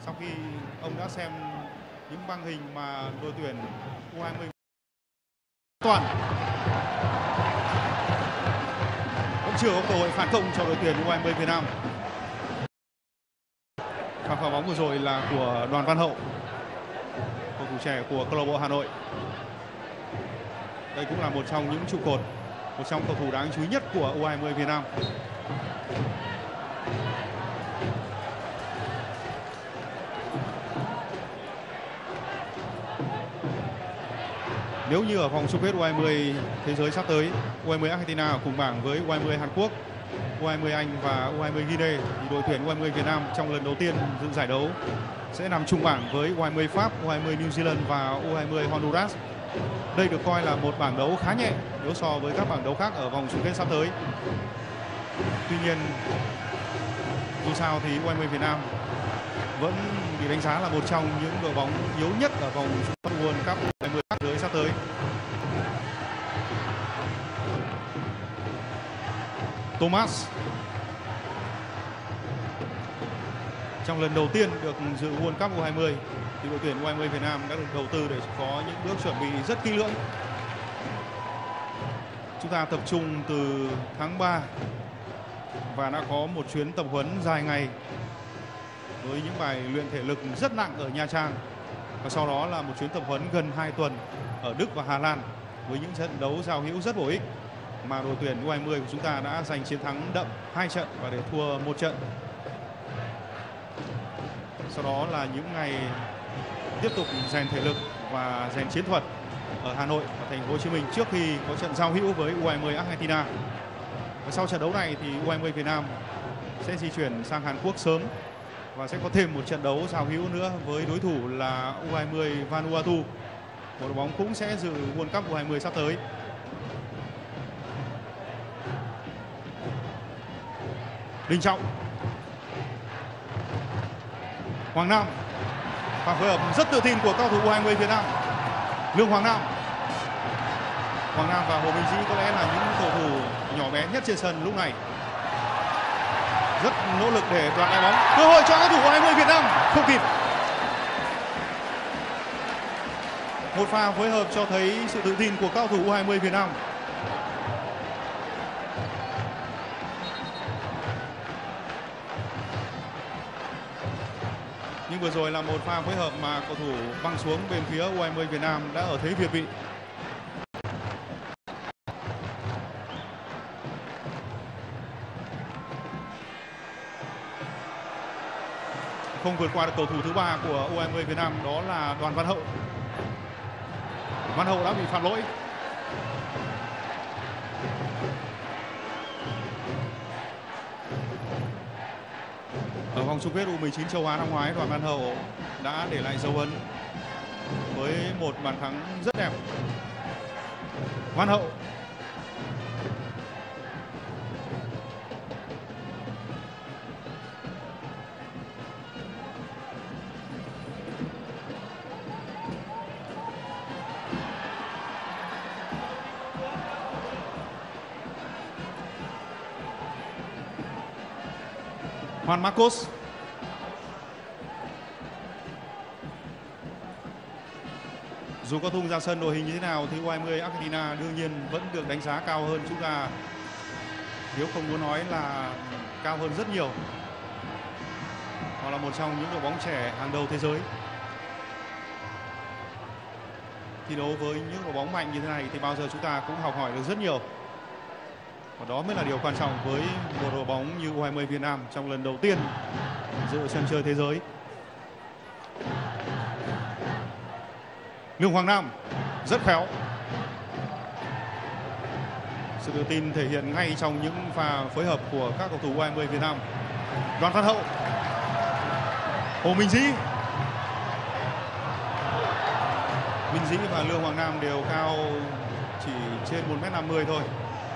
sau khi ông đã xem những băng hình mà đội tuyển U20 toàn cũng chưa có cơ hội phản công cho đội tuyển U20 Việt Nam. Pha phá bóng vừa rồi là của Đoàn Văn Hậu, cầu thủ trẻ của câu lạc bộ Hà Nội. Đây cũng là một trong những trụ cột, một trong cầu thủ đáng chú ý nhất của U20 Việt Nam. Nếu như ở vòng chung kết U20 thế giới sắp tới, U20 Argentina ở cùng bảng với U20 Hàn Quốc, U20 Anh và U20 Guinea, thì đội tuyển U20 Việt Nam trong lần đầu tiên dự giải đấu sẽ nằm chung bảng với U20 Pháp, U20 New Zealand và U20 Honduras. Đây được coi là một bảng đấu khá nhẹ nếu so với các bảng đấu khác ở vòng chung kết sắp tới. Tuy nhiên, dù sao thì U20 Việt Nam vẫn bị đánh giá là một trong những đội bóng yếu nhất ở vòng chung kết World Cup U20 sắp tới sắp tới. Thomas trong lần đầu tiên được dự World Cup U20 thì đội tuyển U20 Việt Nam đã được đầu tư để có những bước chuẩn bị rất kỹ lưỡng. Chúng ta tập trung từ tháng 3 và đã có một chuyến tập huấn dài ngày với những bài luyện thể lực rất nặng ở Nha Trang, và sau đó là một chuyến tập huấn gần 2 tuần ở Đức và Hà Lan với những trận đấu giao hữu rất bổ ích mà đội tuyển U20 của chúng ta đã giành chiến thắng đậm 2 trận và để thua 1 trận. Sau đó là những ngày tiếp tục rèn thể lực và rèn chiến thuật ở Hà Nội và thành phố Hồ Chí Minh trước khi có trận giao hữu với U20 Argentina. Và sau trận đấu này thì U20 Việt Nam sẽ di chuyển sang Hàn Quốc sớm và sẽ có thêm một trận đấu giao hữu nữa với đối thủ là U20 Vanuatu, một đội bóng cũng sẽ dự World Cup U20 sắp tới. Đình Trọng, Hoàng Nam, và phối hợp rất tự tin của cao thủ U20 Việt Nam. Lương Hoàng Nam và Hồ Minh Dĩ có lẽ là những cầu thủ nhỏ bé nhất trên sân lúc này, rất nỗ lực để đoạt lại bóng. Cơ hội cho các thủ U20 Việt Nam không kịp. Một pha phối hợp cho thấy sự tự tin của cao thủ U20 Việt Nam. Nhưng vừa rồi là một pha phối hợp mà cầu thủ băng xuống bên phía U20 Việt Nam đã ở thế việt vị. Không vượt qua được cầu thủ thứ 3 của U20 Việt Nam, đó là Đoàn Văn Hậu. Văn Hậu đã bị phạt lỗi. Ở vòng chung kết U19 châu Á năm ngoái, Đoàn Văn Hậu đã để lại dấu ấn với một bàn thắng rất đẹp. Văn Hậu, Juan Marcos, dù có tung ra sân đội hình như thế nào thì U20 Argentina đương nhiên vẫn được đánh giá cao hơn chúng ta, nếu không muốn nói là cao hơn rất nhiều. Họ là một trong những đội bóng trẻ hàng đầu thế giới. Thi đấu với những đội bóng mạnh như thế này thì bao giờ chúng ta cũng học hỏi được rất nhiều. Và đó mới là điều quan trọng với một đội bóng như U20 Việt Nam trong lần đầu tiên dự sân chơi thế giới. Lương Hoàng Nam rất khéo. Sự tự tin thể hiện ngay trong những pha phối hợp của các cầu thủ U20 Việt Nam. Đoàn Văn Hậu, Hồ Minh Dĩ. Minh Dĩ và Lương Hoàng Nam đều cao chỉ trên 1m50 thôi.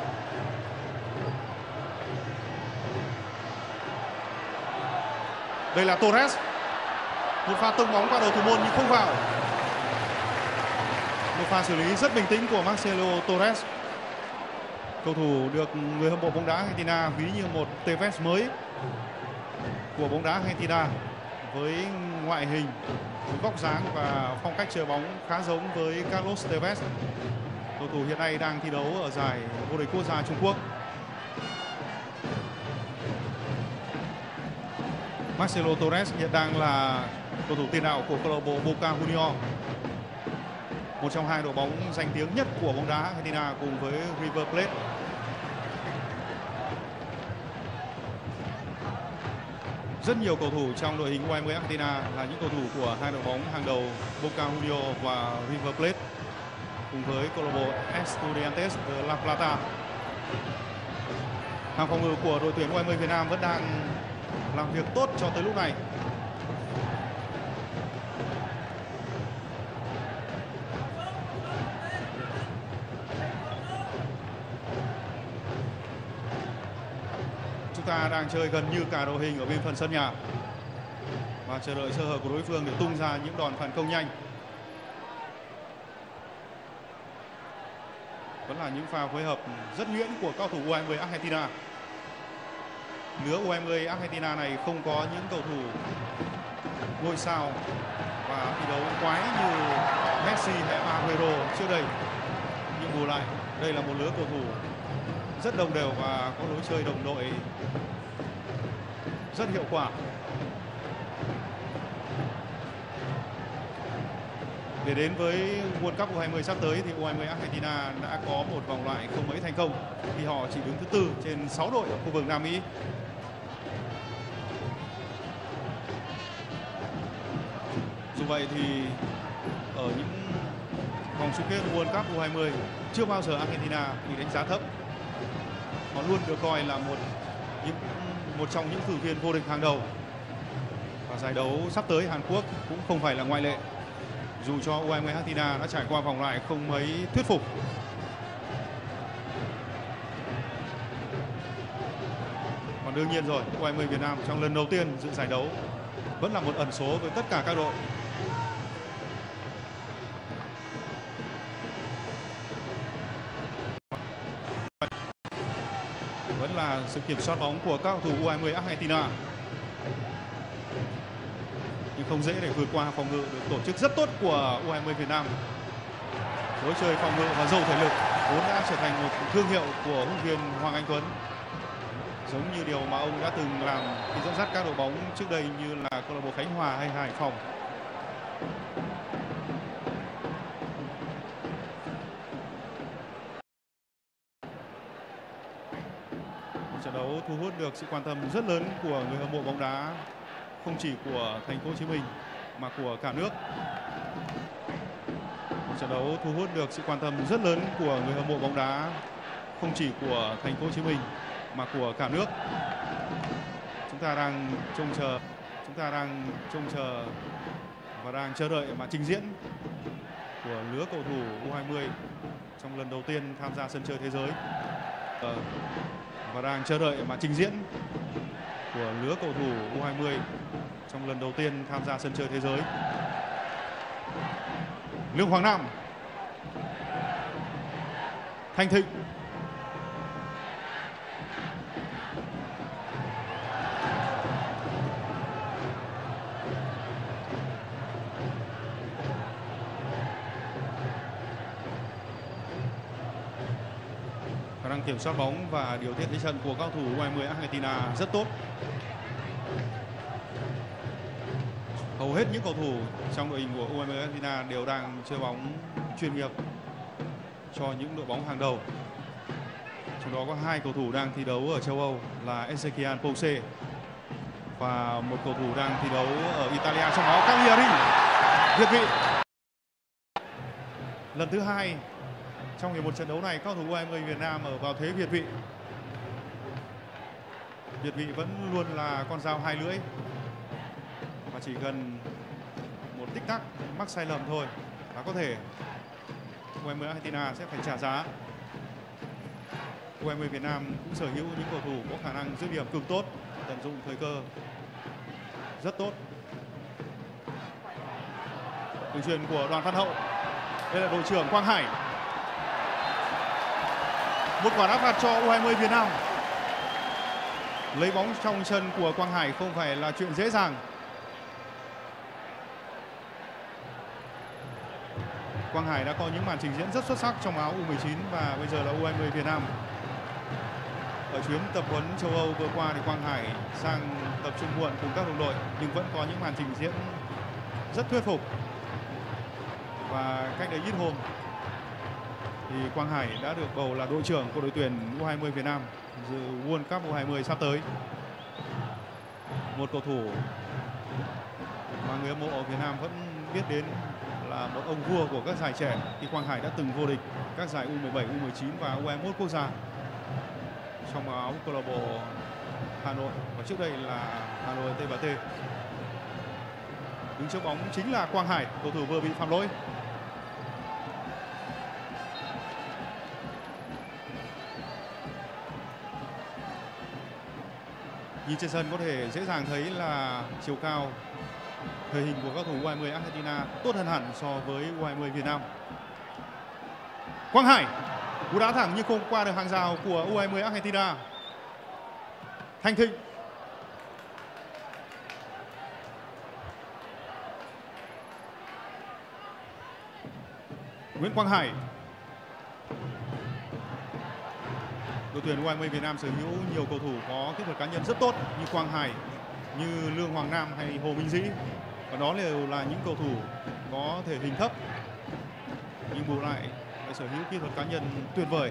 Đây là Torres. Một pha tung bóng qua đầu thủ môn nhưng không vào. Một pha xử lý rất bình tĩnh của Marcelo Torres. Cầu thủ được người hâm mộ bóng đá Argentina ví như một Tevez mới của bóng đá Argentina. với ngoại hình, với vóc dáng và phong cách chơi bóng khá giống với Carlos Tevez, cầu thủ hiện nay đang thi đấu ở giải vô địch quốc gia Trung Quốc. Marcelo Torres hiện đang là cầu thủ tiền đạo của câu lạc bộ Boca Juniors, một trong hai đội bóng danh tiếng nhất của bóng đá Argentina cùng với River Plate. Rất nhiều cầu thủ trong đội hình U20 Argentina là những cầu thủ của hai đội bóng hàng đầu Boca Juniors và River Plate cùng với câu lạc bộ Estudiantes de La Plata. Hàng phòng ngự của đội tuyển U20 Việt Nam vẫn đang làm việc tốt cho tới lúc này. Chúng ta đang chơi gần như cả đội hình ở bên phần sân nhà và chờ đợi sơ hở của đối phương để tung ra những đòn phản công nhanh. Vẫn là những pha phối hợp rất nhuyễn của cao thủ U20 Argentina. Lứa U20 Argentina này không có những cầu thủ ngôi sao và thi đấu quái như Messi hay Aguero trước đây. Nhưng bù lại, đây là một lứa cầu thủ rất đồng đều và có lối chơi đồng đội rất hiệu quả. Để đến với World Cup U20 sắp tới thì U20 Argentina đã có một vòng loại không mấy thành công khi họ chỉ đứng thứ tư trên 6 đội ở khu vực Nam Mỹ. Dù vậy thì ở những vòng chung kết World Cup U20 chưa bao giờ Argentina bị đánh giá thấp. Họ luôn được coi là một trong những cử viên vô địch hàng đầu. Và giải đấu sắp tới Hàn Quốc cũng không phải là ngoại lệ. Dù cho U20 Argentina đã trải qua vòng loại không mấy thuyết phục. Còn đương nhiên rồi, U20 Việt Nam trong lần đầu tiên dự giải đấu vẫn là một ẩn số với tất cả các đội. Vẫn là sự kiểm soát bóng của các cầu thủ U20 Argentina. Nhưng không dễ để vượt qua phòng ngự được tổ chức rất tốt của U20 Việt Nam. Lối chơi phòng ngự và giàu thể lực vốn đã trở thành một thương hiệu của huấn luyện viên Hoàng Anh Tuấn, giống như điều mà ông đã từng làm khi dẫn dắt các đội bóng trước đây như là câu lạc bộ Khánh Hòa hay Hải Phòng. Một trận đấu thu hút được sự quan tâm rất lớn của người hâm mộ bóng đá, không chỉ của thành phố Hồ Chí Minh mà của cả nước. Một trận đấu thu hút được sự quan tâm rất lớn của người hâm mộ bóng đá, không chỉ của thành phố Hồ Chí Minh mà của cả nước. Chúng ta đang trông chờ và đang chờ đợi mà trình diễn của lứa cầu thủ U20 trong lần đầu tiên tham gia sân chơi thế giới. Và đang chờ đợi mà trình diễn của lứa cầu thủ U20 trong lần đầu tiên tham gia sân chơi thế giới. Lương Hoàng Nam, Thanh Thịnh, khả năng kiểm soát bóng và điều tiết thế trận của các cầu thủ U20 Argentina rất tốt. Hầu hết những cầu thủ trong đội hình của U20 Argentina đều đang chơi bóng chuyên nghiệp cho những đội bóng hàng đầu. Trong đó có hai cầu thủ đang thi đấu ở châu Âu là Ezequiel Pose và một cầu thủ đang thi đấu ở Italia, trong đó Cagliari, Việt vị. Lần thứ hai trong một trận đấu này, các cầu thủ U20 Việt Nam ở vào thế Việt vị. Việt vị vẫn luôn là con dao hai lưỡi và chỉ cần một tích tắc mắc sai lầm thôi là có thể U20 Argentina sẽ phải trả giá. U20 Việt Nam cũng sở hữu những cầu thủ có khả năng dứt điểm cực tốt, tận dụng thời cơ rất tốt. Đường chuyền của Đoàn Văn Hậu. Đây là đội trưởng Quang Hải. Một quả đá phạt cho U20 Việt Nam. Lấy bóng trong chân của Quang Hải không phải là chuyện dễ dàng. Quang Hải đã có những màn trình diễn rất xuất sắc trong áo U19 và bây giờ là U20 Việt Nam. Ở chuyến tập huấn châu Âu vừa qua thì Quang Hải sang tập trung muộn cùng các đồng đội nhưng vẫn có những màn trình diễn rất thuyết phục. Và cách đây ít hôm thì Quang Hải đã được bầu là đội trưởng của đội tuyển U20 Việt Nam dự World Cup U20 sắp tới. Một cầu thủ mà người hâm mộ ở Việt Nam vẫn biết đến là một ông vua của các giải trẻ, thì Quang Hải đã từng vô địch các giải U17, U19 và U21 quốc gia trong áo câu lạc bộ Hà Nội và trước đây là Hà Nội T&T. Đứng trước bóng chính là Quang Hải, cầu thủ vừa bị phạm lỗi. Nhìn trên sân có thể dễ dàng thấy là chiều cao, thể hình của các cầu thủ U20 Argentina tốt hơn hẳn so với U20 Việt Nam. Quang Hải, cú đá thẳng nhưng không qua được hàng rào của U20 Argentina. Thanh Thịnh. Nguyễn Quang Hải. Đội tuyển U20 Việt Nam sở hữu nhiều cầu thủ có kỹ thuật cá nhân rất tốt như Quang Hải, như Lương Hoàng Nam hay Hồ Minh Dĩ. Và đó đều là những cầu thủ có thể hình thấp nhưng bù lại sở hữu kỹ thuật cá nhân tuyệt vời.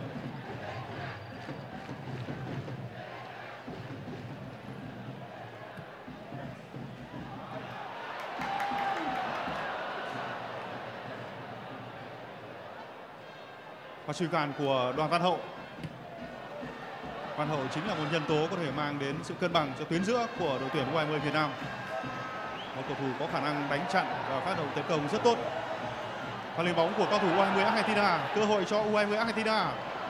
Và suy càn của Đoàn Văn Hậu. Văn Hậu chính là một nhân tố có thể mang đến sự cân bằng cho tuyến giữa của đội tuyển U20 Việt Nam. Một cầu thủ có khả năng đánh chặn và phát động tấn công rất tốt. Pha lên bóng của cầu thủ U20 Argentina, cơ hội cho U20 Argentina.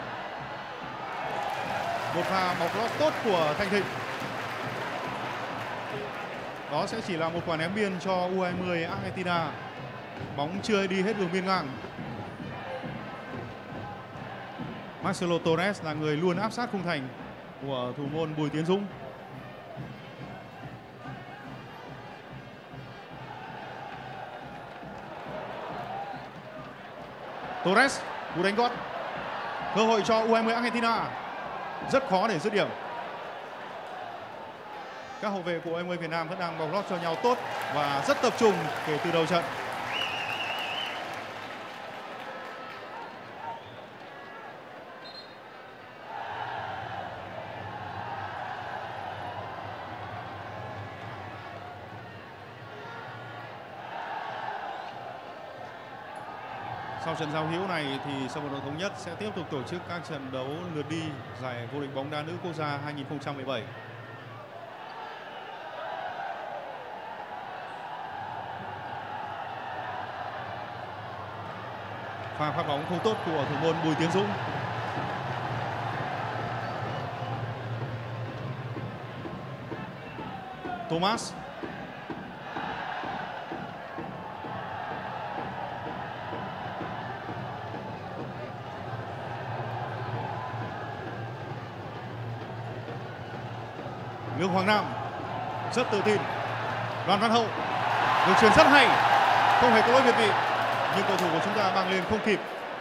Một pha bọc lót tốt của Thanh Thịnh. Đó sẽ chỉ là một quả ném biên cho U20 Argentina. Bóng chưa đi hết đường biên ngang. Marcelo Torres là người luôn áp sát khung thành của thủ môn Bùi Tiến Dũng. Torres, cú đánh gót. Cơ hội cho U20 Argentina. Rất khó để dứt điểm. Các hậu vệ của U20 Việt Nam vẫn đang bọc lót cho nhau tốt và rất tập trung kể từ đầu trận. Sau trận giao hữu này thì Sân vận động Thống Nhất sẽ tiếp tục tổ chức các trận đấu lượt đi giải vô địch bóng đá nữ quốc gia 2017. Pha phát bóng không tốt của thủ môn Bùi Tiến Dũng. Thomas. Lương Hoàng Nam rất tự tin. Đoàn Văn Hậu, đường chuyền rất hay, không hề có lỗi việt vị, nhưng cầu thủ của chúng ta băng lên không kịp.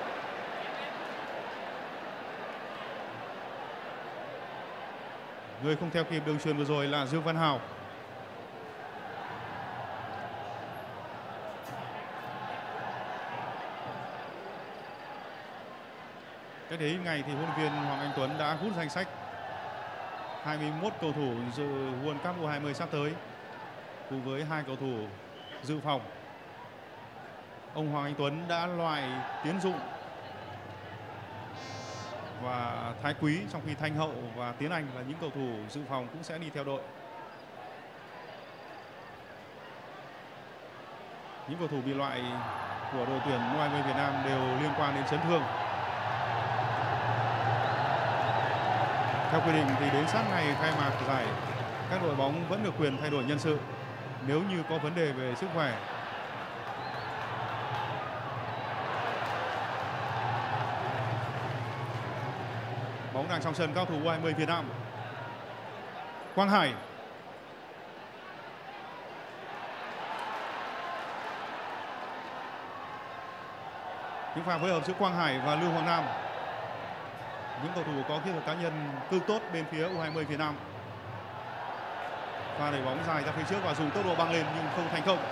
Người không theo kịp đường chuyền vừa rồi là Dương Văn Hào. Cách đấy ngày thì huấn luyện viên Hoàng Anh Tuấn đã hút danh sách 21 cầu thủ dự World Cup U20 sắp tới cùng với 2 cầu thủ dự phòng. Ông Hoàng Anh Tuấn đã loại Tiến Dũng và Thái Quý, trong khi Thanh Hậu và Tiến Anh là những cầu thủ dự phòng cũng sẽ đi theo đội. Những cầu thủ bị loại của đội tuyển U20 Việt Nam đều liên quan đến chấn thương. Theo quy định thì đến sát ngày khai mạc giải, các đội bóng vẫn được quyền thay đổi nhân sự nếu như có vấn đề về sức khỏe. Bóng đang trong sân cao thủ U20 Việt Nam. Quang Hải. Những pha phối hợp giữa Quang Hải và Lưu Hoàng Nam. Những cầu thủ có kỹ thuật cá nhân cực tốt bên phía U20 Việt Nam. Pha đẩy bóng dài ra phía trước và dùng tốc độ băng lên nhưng không thành công.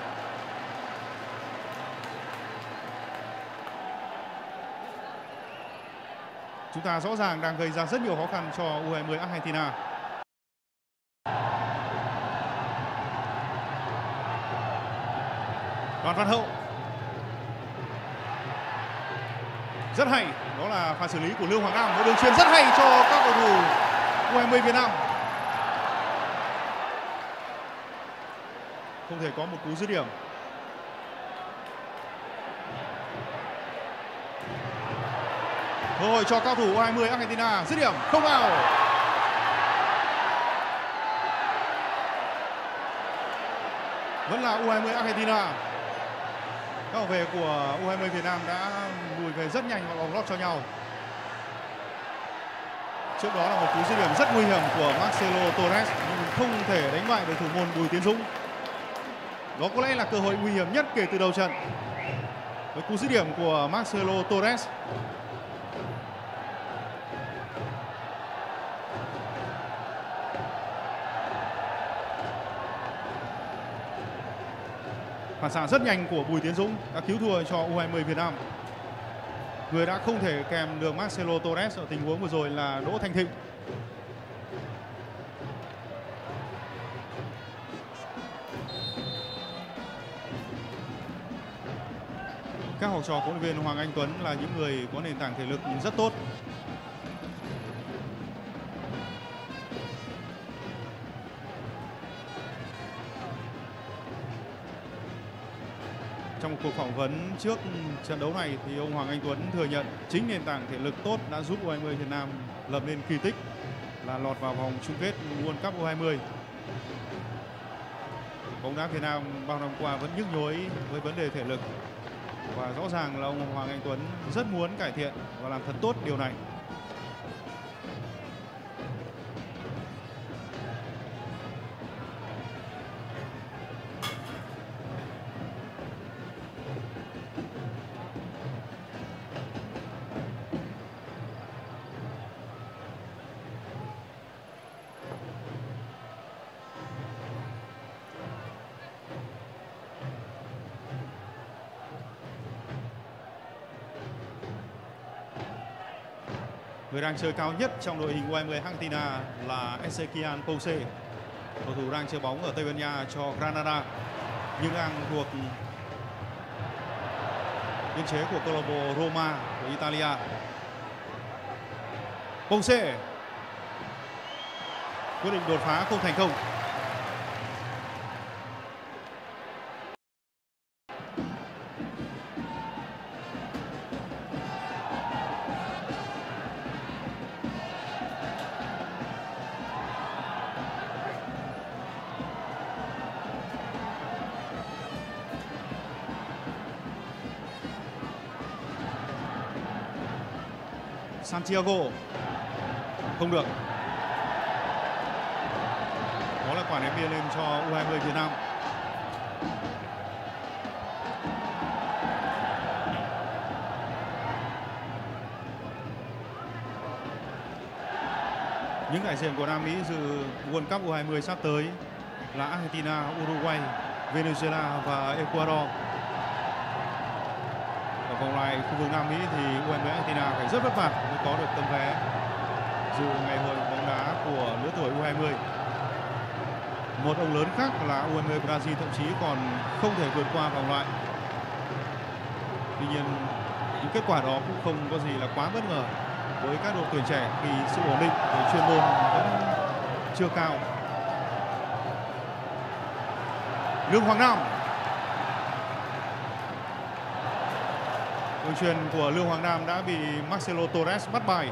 Chúng ta rõ ràng đang gây ra rất nhiều khó khăn cho U20 Argentina. Đoàn Văn Hậu. Rất hay, đó là pha xử lý của Lưu Hoàng Nam, một đường chuyền rất hay cho các cầu thủ U20 Việt Nam. Không thể có một cú dứt điểm. Cơ hội cho cao thủ U20 Argentina, dứt điểm không vào. Vẫn là U20 Argentina. Các hậu vệ của U20 Việt Nam đã lùi về rất nhanh và vòng lót cho nhau. Trước đó là một cú dứt điểm rất nguy hiểm của Marcelo Torres nhưng không thể đánh bại được thủ môn Bùi Tiến Dũng. Đó có lẽ là cơ hội nguy hiểm nhất kể từ đầu trận. Với cú dứt điểm của Marcelo Torres. Phản xạ rất nhanh của Bùi Tiến Dũng đã cứu thua cho U20 Việt Nam. Người đã không thể kèm được Marcelo Torres ở tình huống vừa rồi là Đỗ Thanh Thịnh. Các học trò huấn luyện viên Hoàng Anh Tuấn là những người có nền tảng thể lực rất tốt. Trong một cuộc phỏng vấn trước trận đấu này thì ông Hoàng Anh Tuấn thừa nhận chính nền tảng thể lực tốt đã giúp U20 Việt Nam lập nên kỳ tích là lọt vào vòng chung kết World Cup U20. Bóng đá Việt Nam bao năm qua vẫn nhức nhối với vấn đề thể lực và rõ ràng là ông Hoàng Anh Tuấn rất muốn cải thiện và làm thật tốt điều này. Người đang chơi cao nhất trong đội hình U20 Argentina là Ezequiel Pouce. Cầu thủ đang chơi bóng ở Tây Ban Nha cho Granada nhưng đang thuộc biên chế của câu lạc bộ Roma của Italia. Pouce quyết định đột phá không thành công. Santiago không được. Đó là quả ném biên lên cho U20 Việt Nam. Những đại diện của Nam Mỹ dự World Cup U20 sắp tới là Argentina, Uruguay, Venezuela và Ecuador. Ở vòng loại khu vực Nam Mỹ thì U20 Argentina phải rất vất vả mới có được tấm vé dự ngày hội bóng đá của lứa tuổi U20. Một ông lớn khác là U20 Brazil thậm chí còn không thể vượt qua vòng loại. Tuy nhiên những kết quả đó cũng không có gì là quá bất ngờ với các đội tuyển trẻ vì sự ổn định về chuyên môn vẫn chưa cao. Lương Hoàng Nam. Đường chuyền của Lương Hoàng Nam đã bị Marcelo Torres bắt bài.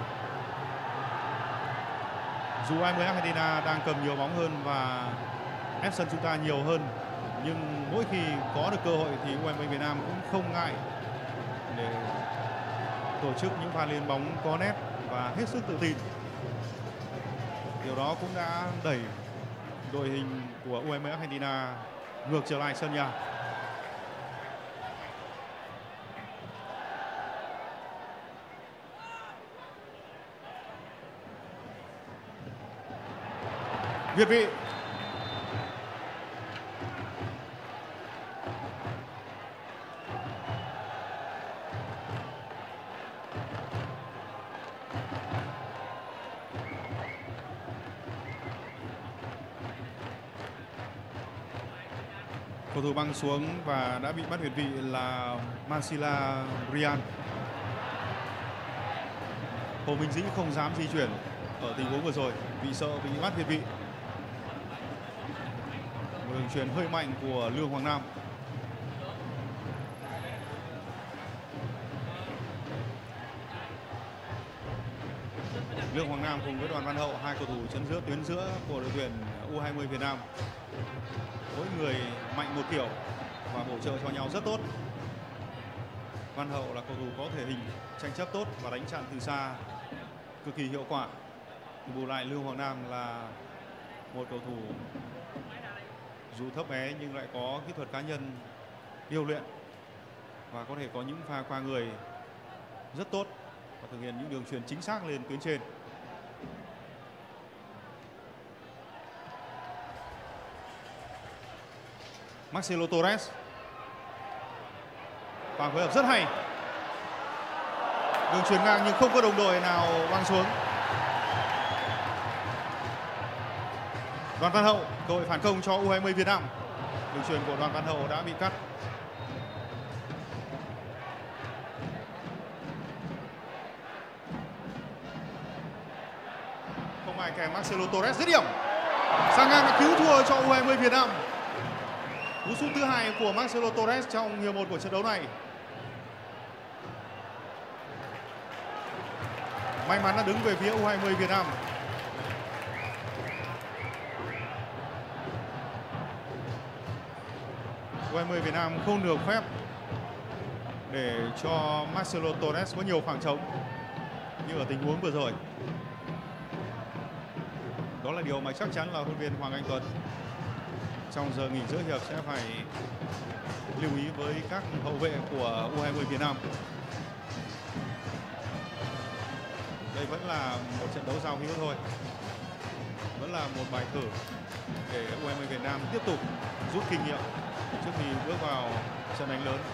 Dù U20 Argentina đang cầm nhiều bóng hơn và ép sân chúng ta nhiều hơn, nhưng mỗi khi có được cơ hội thì U20 Việt Nam cũng không ngại để tổ chức những pha lên bóng có nét và hết sức tự tin. Điều đó cũng đã đẩy đội hình của U20 Argentina ngược trở lại sân nhà. Việt vị. Cầu thủ băng xuống và đã bị bắt việt vị là Marcila Rian. Hồ Minh Dĩ không dám di chuyển ở tình huống vừa rồi vì sợ bị bắt việt vị. Một đường chuyền hơi mạnh của Lương Hoàng Nam. Lương Hoàng Nam cùng với Đoàn Văn Hậu, hai cầu thủ chân giữa tuyến giữa của đội tuyển U20 Việt Nam. Mỗi người mạnh một kiểu và bổ trợ cho nhau rất tốt. Văn Hậu là cầu thủ có thể hình tranh chấp tốt và đánh chặn từ xa cực kỳ hiệu quả. Bù lại Lương Hoàng Nam là một cầu thủ dù thấp bé nhưng lại có kỹ thuật cá nhân điêu luyện và có thể có những pha qua người rất tốt và thực hiện những đường chuyền chính xác lên tuyến trên. Marcelo Torres, pha phối hợp rất hay. Đường chuyền ngang nhưng không có đồng đội nào băng xuống. Đoàn Văn Hậu, cơ hội phản công cho U20 Việt Nam. Đường chuyền của Đoàn Văn Hậu đã bị cắt. Không ai kèm Marcelo Torres dứt điểm. Sang ngang đã cứu thua cho U20 Việt Nam. Cú sút thứ hai của Marcelo Torres trong hiệp 1 của trận đấu này. May mắn đã đứng về phía U20 Việt Nam. U20 Việt Nam không được phép để cho Marcelo Torres có nhiều khoảng trống như ở tình huống vừa rồi. Đó là điều mà chắc chắn là huấn luyện viên Hoàng Anh Tuấn trong giờ nghỉ giữa hiệp sẽ phải lưu ý với các hậu vệ của U20 Việt Nam. Đây vẫn là một trận đấu giao hữu thôi. Vẫn là một bài thử để U20 Việt Nam tiếp tục rút kinh nghiệm trước khi bước vào trận đánh lớn.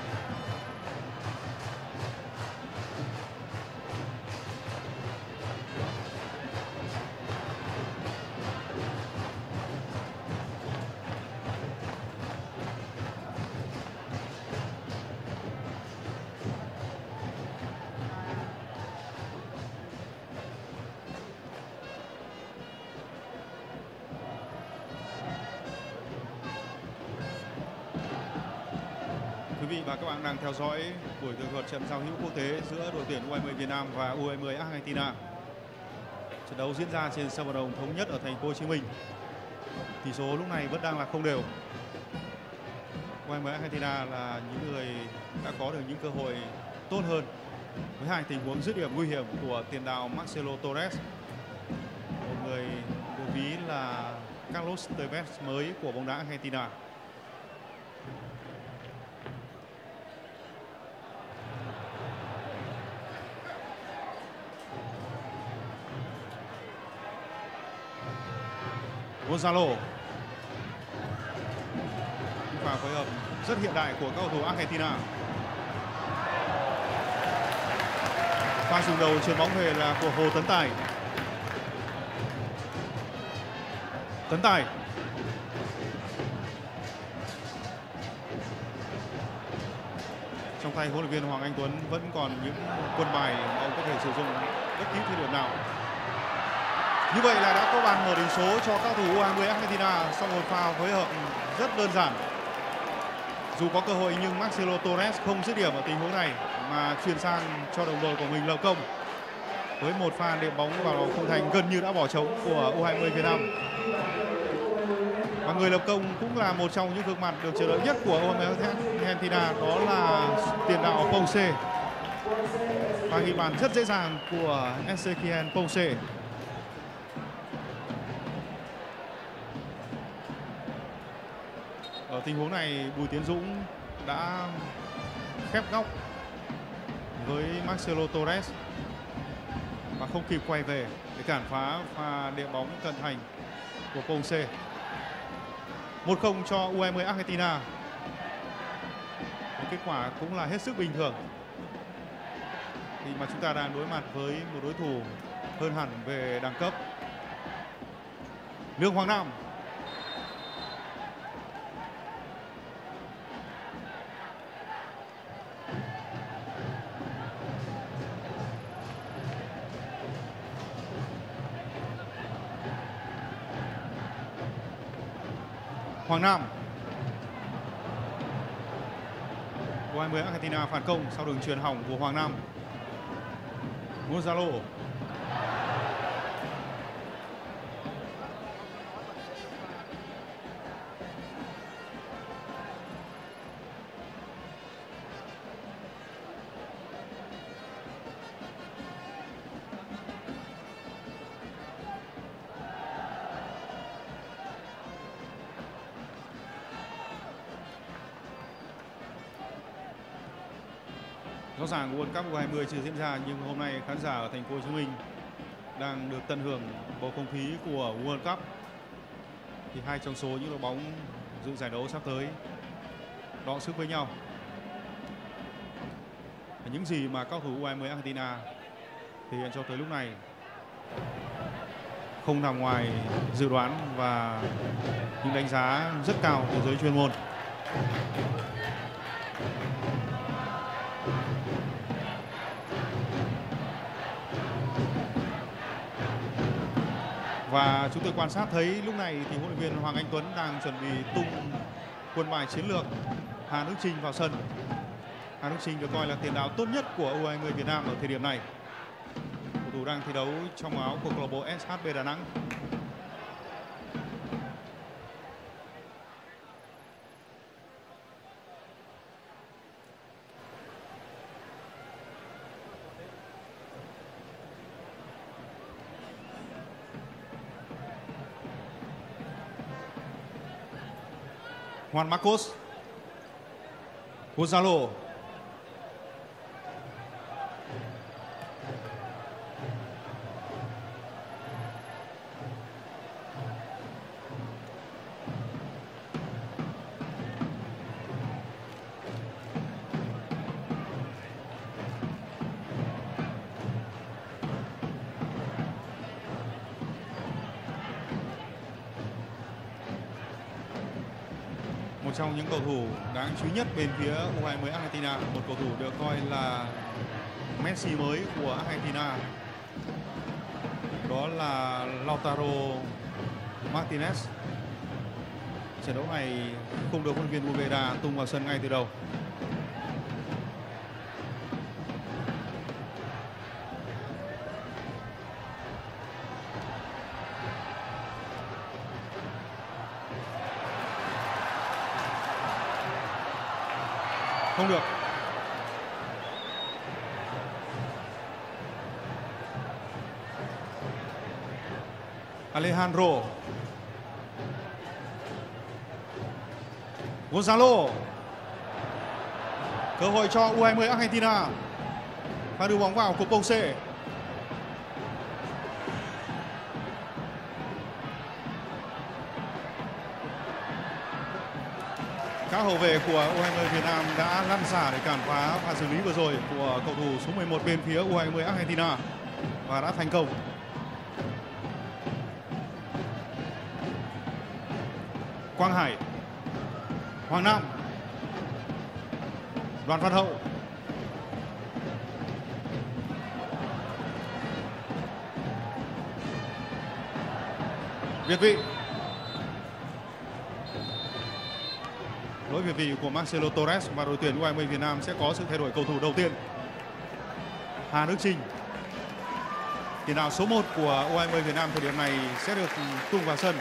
Quý vị và các bạn đang theo dõi buổi tường thuật trận giao hữu quốc tế giữa đội tuyển U20 Việt Nam và U20 Argentina. Trận đấu diễn ra trên sân vận động Thống Nhất ở thành phố Hồ Chí Minh. Tỷ số lúc này vẫn đang là không đều. U20 Argentina là những người đã có được những cơ hội tốt hơn với hai tình huống dứt điểm nguy hiểm của tiền đạo Marcelo Torres, một người được ví là Carlos Tevez mới của bóng đá Argentina. Gonzalo, pha phối hợp rất hiện đại của các cầu thủ Argentina. Pha dùng đầu chuyền bóng về là của Hồ Tấn Tài. Tấn Tài, trong tay huấn luyện viên Hoàng Anh Tuấn vẫn còn những quân bài mà ông có thể sử dụng bất kỳ thời điểm nào. Như vậy là đã có bàn mở tỷ số cho các thủ U20 Argentina sau một pha phối hợp rất đơn giản. Dù có cơ hội nhưng Marcelo Torres không dứt điểm ở tình huống này mà chuyển sang cho đồng đội của mình lập công. Với một pha đệm bóng vào khung thành gần như đã bỏ trống của U20 Việt Nam. Và người lập công cũng là một trong những gương mặt được chờ đợi nhất của U20 Argentina, đó là tiền đạo Ponce. Và ghi bàn rất dễ dàng của Ezequiel Ponce. Ở tình huống này Bùi Tiến Dũng đã khép góc với Marcelo Torres và không kịp quay về để cản phá pha đệm bóng cận thành của Ponce. 1-0 cho U20 Argentina. Một kết quả cũng là hết sức bình thường khi mà chúng ta đang đối mặt với một đối thủ hơn hẳn về đẳng cấp. Lương Hoàng Nam. Hoàng Nam. U20 Argentina phản công sau đường chuyền hỏng của Hoàng Nam. Gonzalo. Rõ ràng World Cup U20 chưa diễn ra nhưng hôm nay khán giả ở thành phố Hồ Chí Minh đang được tận hưởng bầu không khí của World Cup. Thì hai trong số những đội bóng dự giải đấu sắp tới đọ sức với nhau. Những gì mà cao thủ U20 Argentina thể hiện cho tới lúc này không nằm ngoài dự đoán và những đánh giá rất cao từ giới chuyên môn. Và chúng tôi quan sát thấy lúc này thì huấn luyện viên Hoàng Anh Tuấn đang chuẩn bị tung quân bài chiến lược Hà Đức Chinh vào sân. Hà Đức Chinh được coi là tiền đạo tốt nhất của U20 Việt Nam ở thời điểm này. Cầu thủ đang thi đấu trong áo của câu lạc bộ SHB Đà Nẵng. Juan Marcos. Gonzalo. Một trong những cầu thủ đáng chú ý nhất bên phía U20 Argentina, một cầu thủ được coi là Messi mới của Argentina, đó là Lautaro Martinez. Trận đấu này không được huấn luyện viên Ubeda tung vào sân ngay từ đầu. Không được. Alejandro. Gonzalo. Cơ hội cho U20 Argentina. Và đưa bóng vào của Ponce. Các hậu vệ của U20 Việt Nam đã lăn xả để cản phá pha xử lý vừa rồi của cầu thủ số 11 bên phía U20 Argentina và đã thành công. Quang Hải. Hoàng Nam. Đoàn Văn Hậu. Việt vị. Lỗi việt vị của Marcelo Torres và đội tuyển U20 Việt Nam sẽ có sự thay đổi cầu thủ đầu tiên. Hà Đức Chinh, tiền đạo số 1 của U20 Việt Nam thời điểm này sẽ được tung vào sân.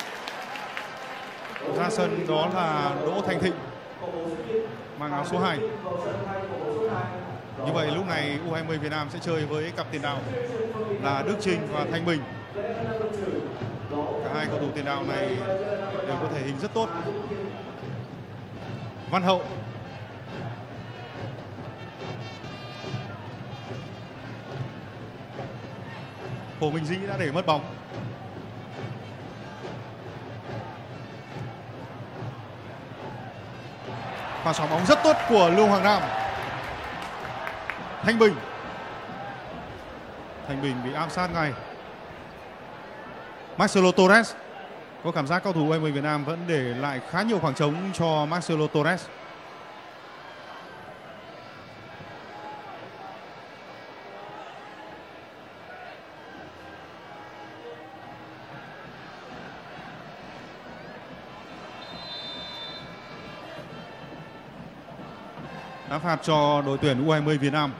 Ra sân đó là Đỗ Thanh Thịnh mang áo số 2. Như vậy lúc này U20 Việt Nam sẽ chơi với cặp tiền đạo là Đức Chinh và Thanh Bình. Cả hai cầu thủ tiền đạo này đều có thể hình rất tốt. Văn Hậu. Hồ Minh Dĩ đã để mất bóng. Pha xóa bóng rất tốt của Lương Hoàng Nam. Thanh Bình bị áp sát ngay. Marcelo Torres. Có cảm giác cầu thủ U20 Việt Nam vẫn để lại khá nhiều khoảng trống cho Marcelo Torres. Đá phạt cho đội tuyển U20 Việt Nam.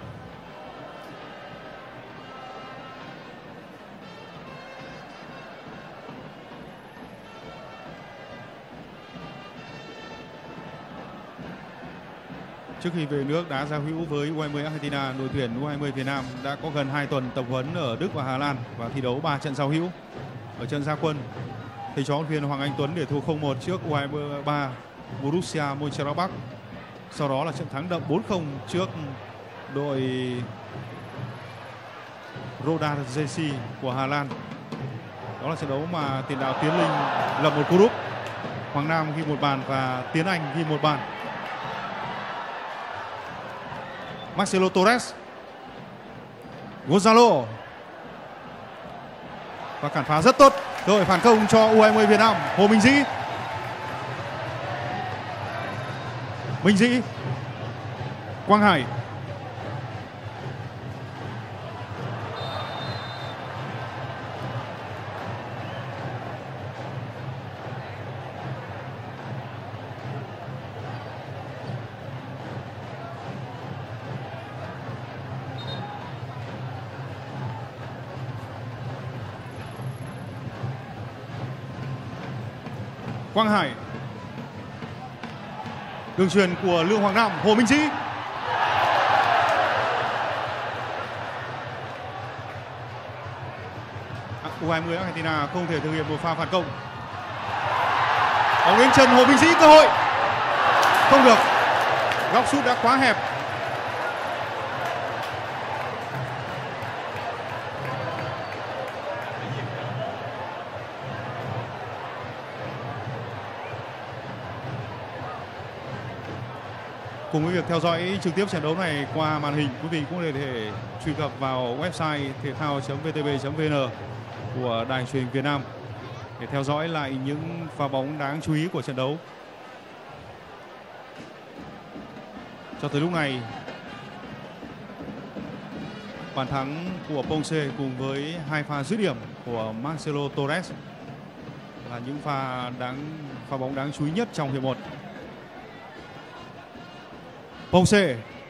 Trước khi về nước đá giao hữu với U20 Argentina, đội tuyển U20 Việt Nam đã có gần 2 tuần tập huấn ở Đức và Hà Lan và thi đấu 3 trận giao hữu. Ở trận ra quân, thầy trò huấn luyện viên Hoàng Anh Tuấn để thua 0-1 trước U23 Borussia Mönchengladbach. Sau đó là trận thắng đậm 4-0 trước đội Roda JC của Hà Lan. Đó là trận đấu mà tiền đạo Tiến Linh lập một cú đúp, Hoàng Nam ghi một bàn và Tiến Anh ghi một bàn. Marcelo Torres, Gonzalo và cản phá rất tốt. Cơ hội phản công cho U20 Việt Nam. Hồ Minh Dĩ, Quang Hải, đường chuyền của Lương Hoàng Nam. Hồ Minh Dĩ, U20 Argentina không thể thực hiện một pha phản công. Bóng đến chân Hồ Minh Dĩ, cơ hội không được, góc sút đã quá hẹp. Cùng với việc theo dõi trực tiếp trận đấu này qua màn hình, quý vị cũng có thể truy cập vào website thể thao.vtv.vn của Đài truyền hình Việt Nam để theo dõi lại những pha bóng đáng chú ý của trận đấu. Cho tới lúc này, bàn thắng của Ponce cùng với 2 pha dứt điểm của Marcelo Torres là những pha bóng đáng chú ý nhất trong hiệp 1. Ponce,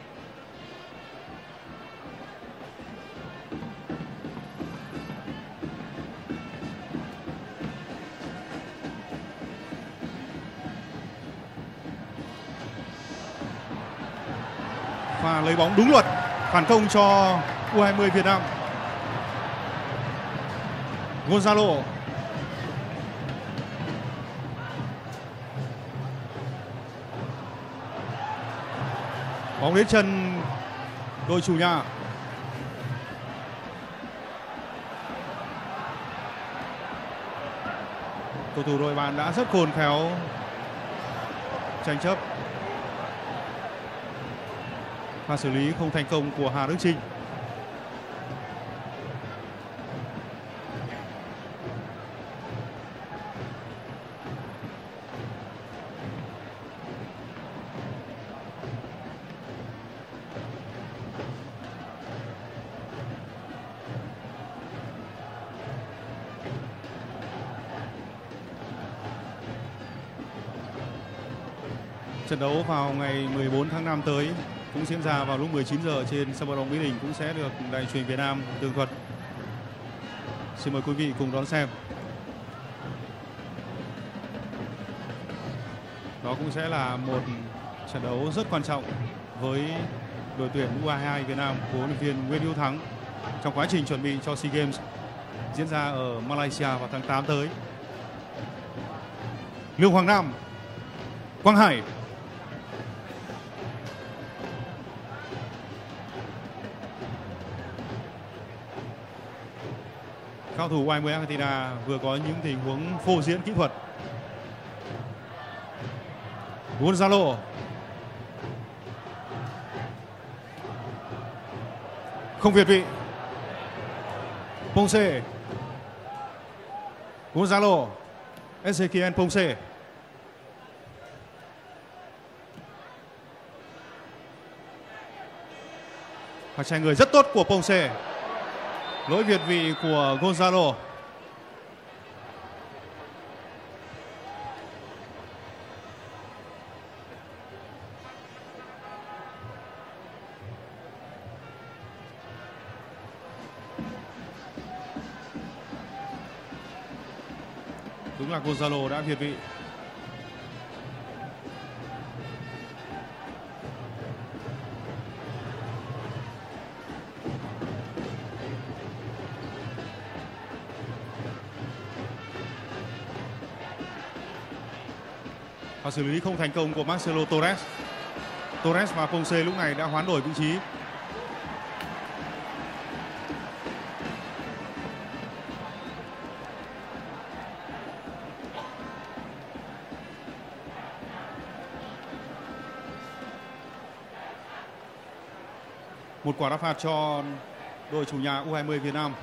pha lấy bóng đúng luật, phản công cho U20 Việt Nam. Gonzalo, bóng đến chân đội chủ nhà. Cầu thủ đội bạn đã rất khôn khéo tranh chấp. Pha xử lý không thành công của Hà Đức Chinh. Trận đấu vào ngày 14 tháng 5 tới cũng diễn ra vào lúc 19 giờ trên sân vận động Mỹ Đình, cũng sẽ được Đài truyền Việt Nam tường thuật. Xin mời quý vị cùng đón xem. Đó cũng sẽ là một trận đấu rất quan trọng với đội tuyển U22 Việt Nam của huấn luyện viên Nguyễn Hữu Thắng trong quá trình chuẩn bị cho SEA Games diễn ra ở Malaysia vào tháng 8 tới. Lương Hoàng Nam, Quang Hải, cầu thủ U20 Argentina vừa có những tình huống phô diễn kỹ thuật. Gonzalo, Không việt vị. Ponce. Gonzalo. Ezequiel Ponce. Pha chạy người rất tốt của Ponce. Lỗi việt vị của Gonzalo. Đúng là Gonzalo đã việt vị. Và xử lý không thành công của Marcelo Torres. Torres và Ponce lúc này đã hoán đổi vị trí. Một quả đá phạt cho đội chủ nhà U20 Việt Nam.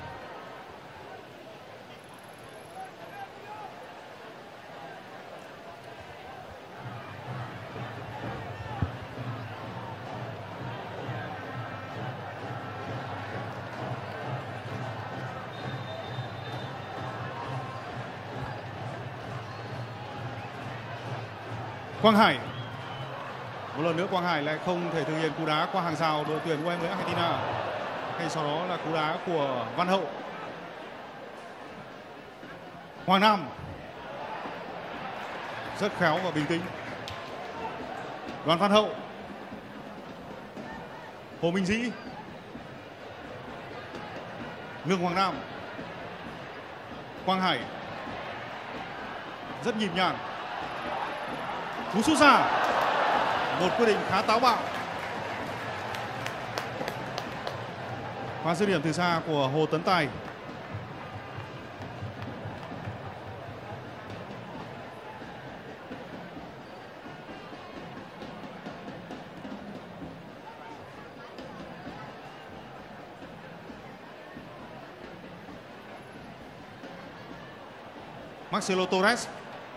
Quang Hải. Một lần nữa Quang Hải lại không thể thực hiện cú đá qua hàng rào đội tuyển U20 Argentina. Hay sau đó là cú đá của Văn Hậu. Hoàng Nam. Rất khéo và bình tĩnh. Đoàn Văn Hậu. Hồ Minh Dĩ. Lương Hoàng Nam. Quang Hải. Rất nhịp nhàng. Cú sút xa. Một quyết định khá táo bạo. Pha dứt điểm từ xa của Hồ Tấn Tài. Marcelo Torres.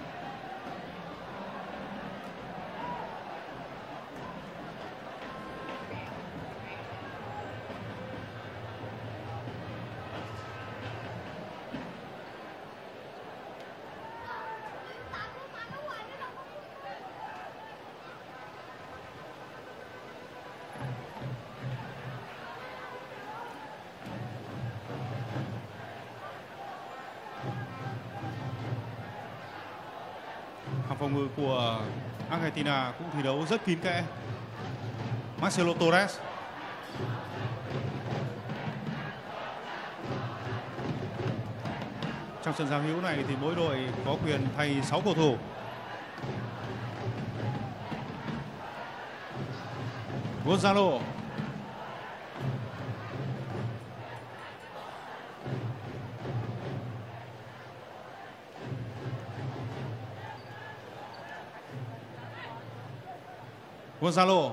Hàng phòng ngự của Argentina cũng thi đấu rất kín kẽ. Marcelo Torres. Trong trận giao hữu này thì mỗi đội có quyền thay 6 cầu thủ. Gonzalo. Gonzalo.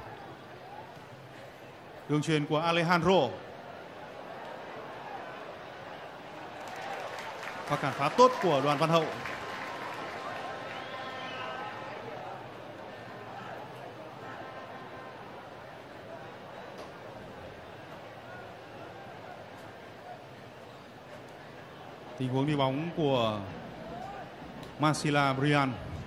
Đường chuyền của Alejandro. Và cản phá tốt của Đoàn Văn Hậu. Tình huống đi bóng của Marcela Brian.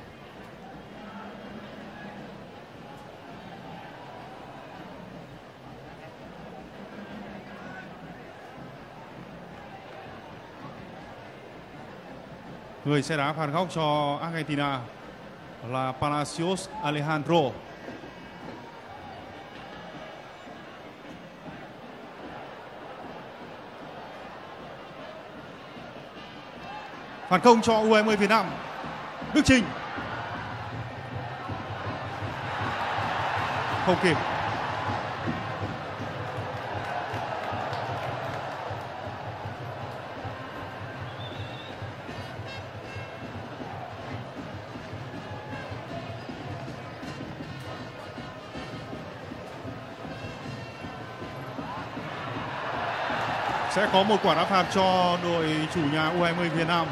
Người sẽ đá phạt góc cho Argentina là Palacios Alejandro. Phản công cho U20 Việt Nam. Đức Trình. Không kịp. Sẽ có một quả đá phạt cho đội chủ nhà U20 Việt Nam.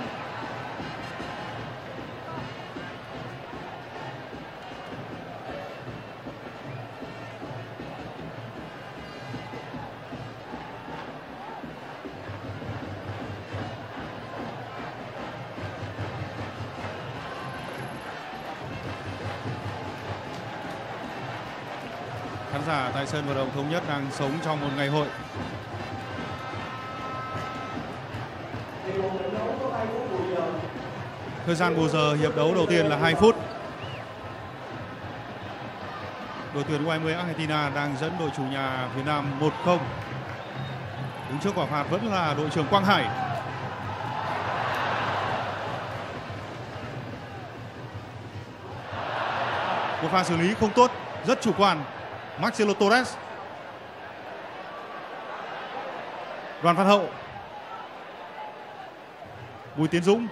Khán giả tại sân vận động Thống Nhất đang sống trong một ngày hội. Thời gian bù giờ hiệp đấu đầu tiên là 2 phút. Đội tuyển U20 Argentina đang dẫn đội chủ nhà Việt Nam 1-0. Đứng trước quả phạt vẫn là đội trưởng Quang Hải. Một pha xử lý không tốt, rất chủ quan. Marcelo Torres. Đoàn Văn Hậu. Bùi Tiến Dũng.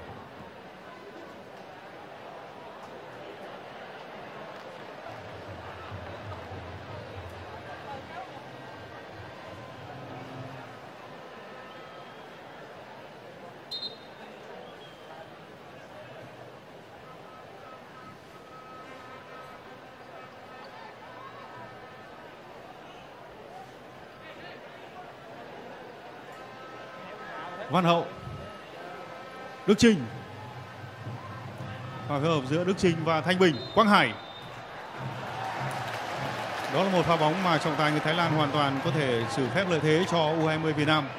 Văn Hậu. Đức Trình. Và phối hợp giữa Đức Trình và Thanh Bình. Quang Hải. Đó là một pha bóng mà trọng tài người Thái Lan hoàn toàn có thể xử phép lợi thế cho U20 Việt Nam.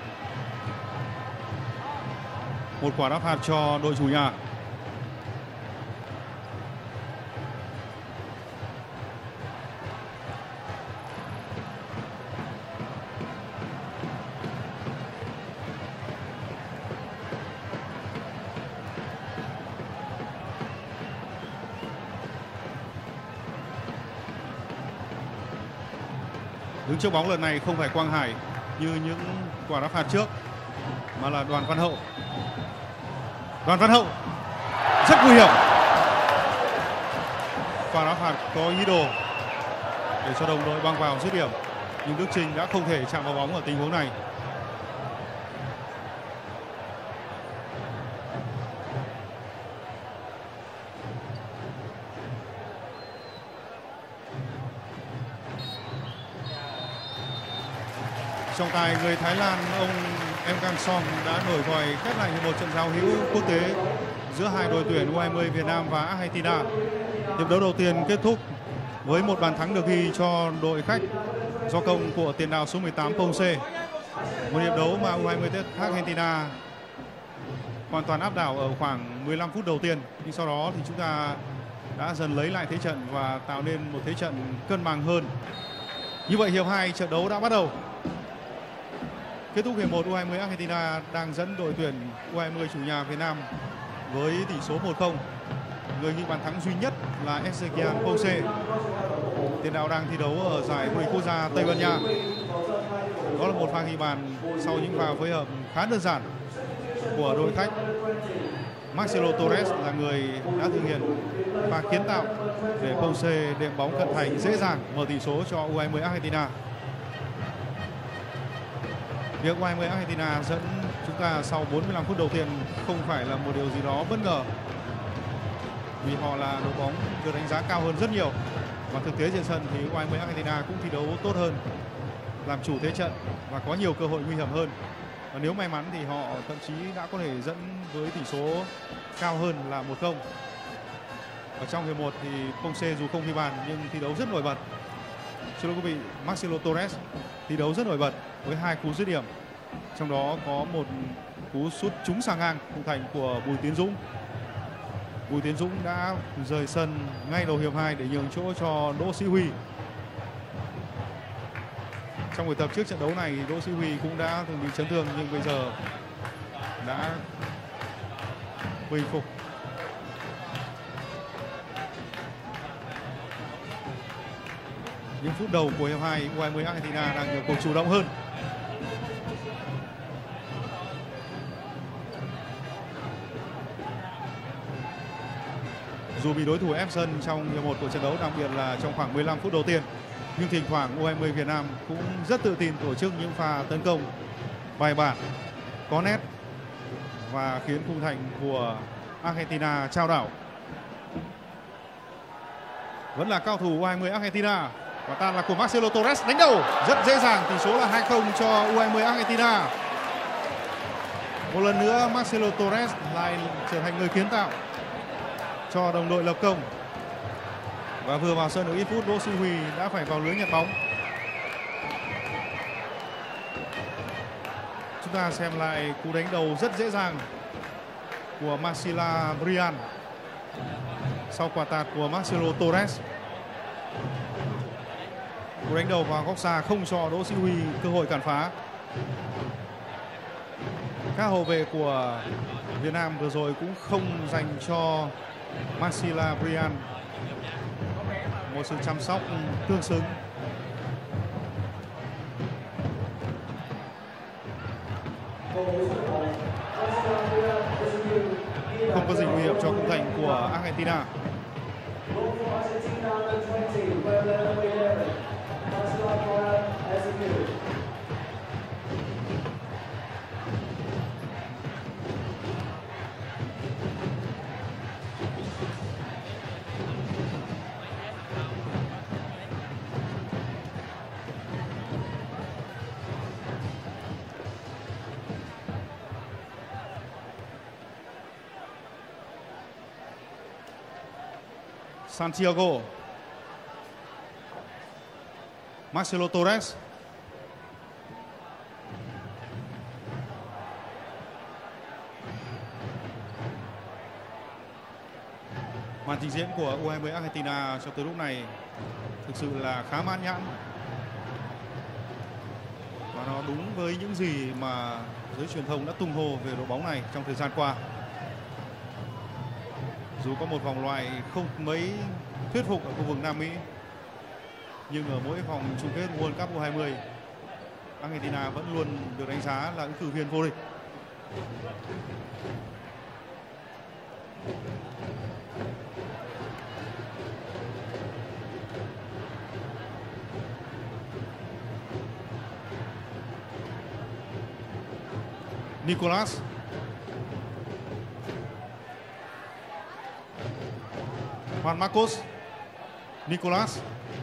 Một quả đá phạt cho đội chủ nhà. Đứng trước bóng lần này không phải Quang Hải như những quả đá phạt trước, mà là Đoàn Văn Hậu. Đoàn Văn Hậu rất nguy hiểm. Quả đá phạt có ý đồ để cho đồng đội băng vào dứt điểm, nhưng Đức Trình đã không thể chạm vào bóng ở tình huống này. Trọng tài người Thái Lan ông Em Kang Song đã nổi còi khép lại một trận giao hữu quốc tế giữa hai đội tuyển U20 Việt Nam và Argentina. Hiệp đấu đầu tiên kết thúc với một bàn thắng được ghi cho đội khách do công của tiền đạo số 18 Ponce. Một hiệp đấu mà U20 Argentina hoàn toàn áp đảo ở khoảng 15 phút đầu tiên, nhưng sau đó thì chúng ta đã dần lấy lại thế trận và tạo nên một thế trận cân bằng hơn. Như vậy hiệp 2 trận đấu đã bắt đầu. Kết thúc hiệp 1, U20 Argentina đang dẫn đội tuyển U20 chủ nhà Việt Nam với tỷ số 1-0. Người ghi bàn thắng duy nhất là Ezequiel Ponce. Tiền đạo đang thi đấu ở giải vô địch quốc gia Tây Ban Nha. Đó là một pha ghi bàn sau những pha phối hợp khá đơn giản của đội khách. Marcelo Torres là người đã thực hiện pha kiến tạo để Ponce đệm bóng cận thành dễ dàng mở tỷ số cho U20 Argentina. Việc U20 Argentina dẫn chúng ta sau 45 phút đầu tiên không phải là một điều gì đó bất ngờ, vì họ là đội bóng được đánh giá cao hơn rất nhiều, và thực tế trên sân thì U20 Argentina cũng thi đấu tốt hơn, làm chủ thế trận và có nhiều cơ hội nguy hiểm hơn. Và nếu may mắn thì họ thậm chí đã có thể dẫn với tỷ số cao hơn là 1-0. Ở trong hiệp 1 thì Ponce dù không ghi bàn nhưng thi đấu rất nổi bật. Xin lỗi quý vị, Marcelo Torres thi đấu rất nổi bật với 2 cú dứt điểm, trong đó có một cú sút trúng sang ngang khung thành của Bùi Tiến Dũng. Bùi Tiến Dũng đã rời sân ngay đầu hiệp 2 để nhường chỗ cho Đỗ Sĩ Huy. Trong buổi tập trước trận đấu này, Đỗ Sĩ Huy cũng đã từng bị chấn thương nhưng bây giờ đã bình phục. Những phút đầu của hiệp 2, U20 Argentina đang nhiều cuộc chủ động hơn. Dù bị đối thủ ép sân trong hiệp 1 của trận đấu, đặc biệt là trong khoảng 15 phút đầu tiên, nhưng thỉnh thoảng U20 Việt Nam cũng rất tự tin tổ chức những pha tấn công bài bản, có nét và khiến khung thành của Argentina chao đảo. Vẫn là cao thủ U20 Argentina. Quả tạt là của Marcelo Torres, đánh đầu rất dễ dàng, tỷ số là 2-0 cho U20 Argentina. Một lần nữa Marcelo Torres lại trở thành người kiến tạo cho đồng đội lập công. Và vừa vào sân được ít phút, Đỗ Sĩ Huy đã phải vào lưới nhặt bóng. Chúng ta xem lại cú đánh đầu rất dễ dàng của Marcela Brian sau quả tạt của Marcelo Torres. Cú đánh đầu vào góc xa không cho Đỗ Sĩ Huy cơ hội cản phá. Các hậu vệ của Việt Nam vừa rồi cũng không dành cho Marcela Brian một sự chăm sóc tương xứng. Không có gì nguy hiểm cho khung thành của Argentina. Santiago, Marcelo Torres, màn trình diễn của U20 Argentina cho tới lúc này thực sự là khá mãn nhãn và nó đúng với những gì mà giới truyền thông đã tung hô về đội bóng này trong thời gian qua. Dù có một vòng loại không mấy thuyết phục ở khu vực Nam Mỹ, nhưng ở mỗi vòng chung kết World Cup U20, Argentina vẫn luôn được đánh giá là ứng cử viên vô địch. Nicolas, Juan Marcos, Nicolas,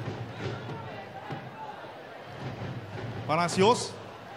Palacios,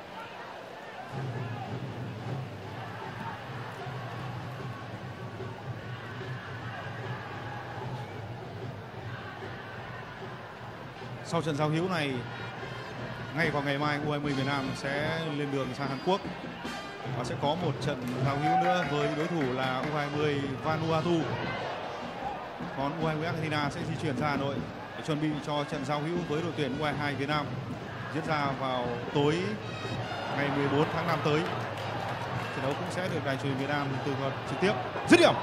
sau trận giao hữu này, ngay vào ngày mai U20 Việt Nam sẽ lên đường sang Hàn Quốc và sẽ có một trận giao hữu nữa với đối thủ là U20 Vanuatu. Còn U20 Argentina sẽ di chuyển ra Hà Nội để chuẩn bị cho trận giao hữu với đội tuyển U22 Việt Nam diễn ra vào tối ngày 14 tháng 5 tới. Trận đấu cũng sẽ được Đài truyền Việt Nam tường thuật trực tiếp. Dứt điểm.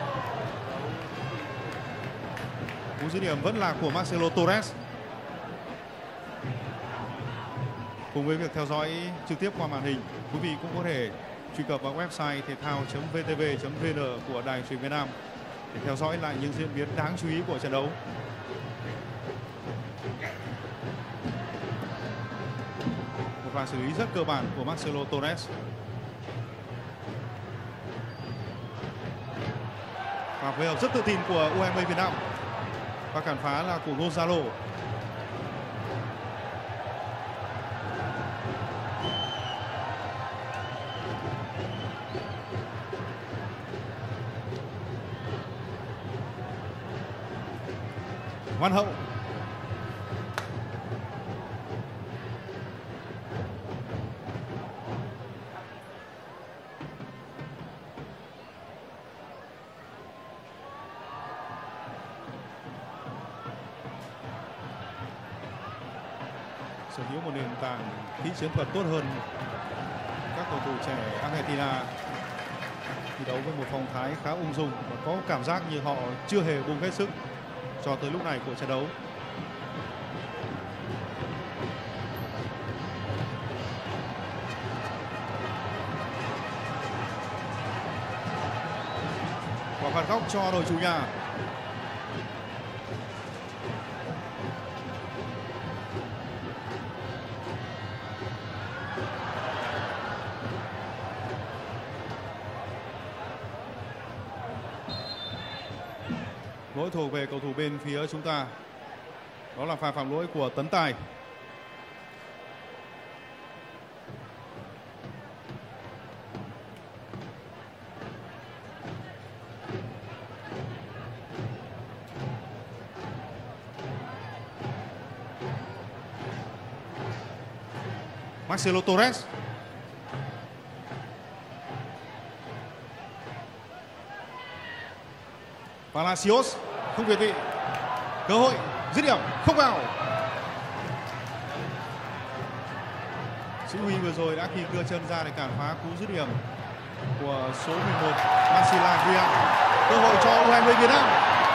Cú dứt điểm vẫn là của Marcelo Torres. Cùng với việc theo dõi trực tiếp qua màn hình, quý vị cũng có thể truy cập vào website thể thao.vtv.vn của Đài truyền Việt Nam để theo dõi lại những diễn biến đáng chú ý của trận đấu. Một pha xử lý rất cơ bản của Marcelo Torres. Và phối hợp rất tự tin của U20 Việt Nam. Và cản phá là của Gonzalo. Văn Hậu. Sở hữu một nền tảng kỹ chiến thuật tốt hơn các cầu thủ trẻ Argentina, thi đấu với một phong thái khá ung dung và có cảm giác như họ chưa hề bung hết sức cho tới lúc này của trận đấu. Quả phạt góc cho đội chủ nhà. lỗi thuộc về cầu thủ bên phía chúng ta. Đó là pha phạm lỗi của Tấn Tài. Marcelo Torres. Palacios không việt vị. Cơ hội dứt điểm không vào. Sĩ Huy vừa rồi đã kịp đưa chân ra để cản phá cú dứt điểm của số 11 Marcelo Brian. Cơ hội cho U20 Việt Nam.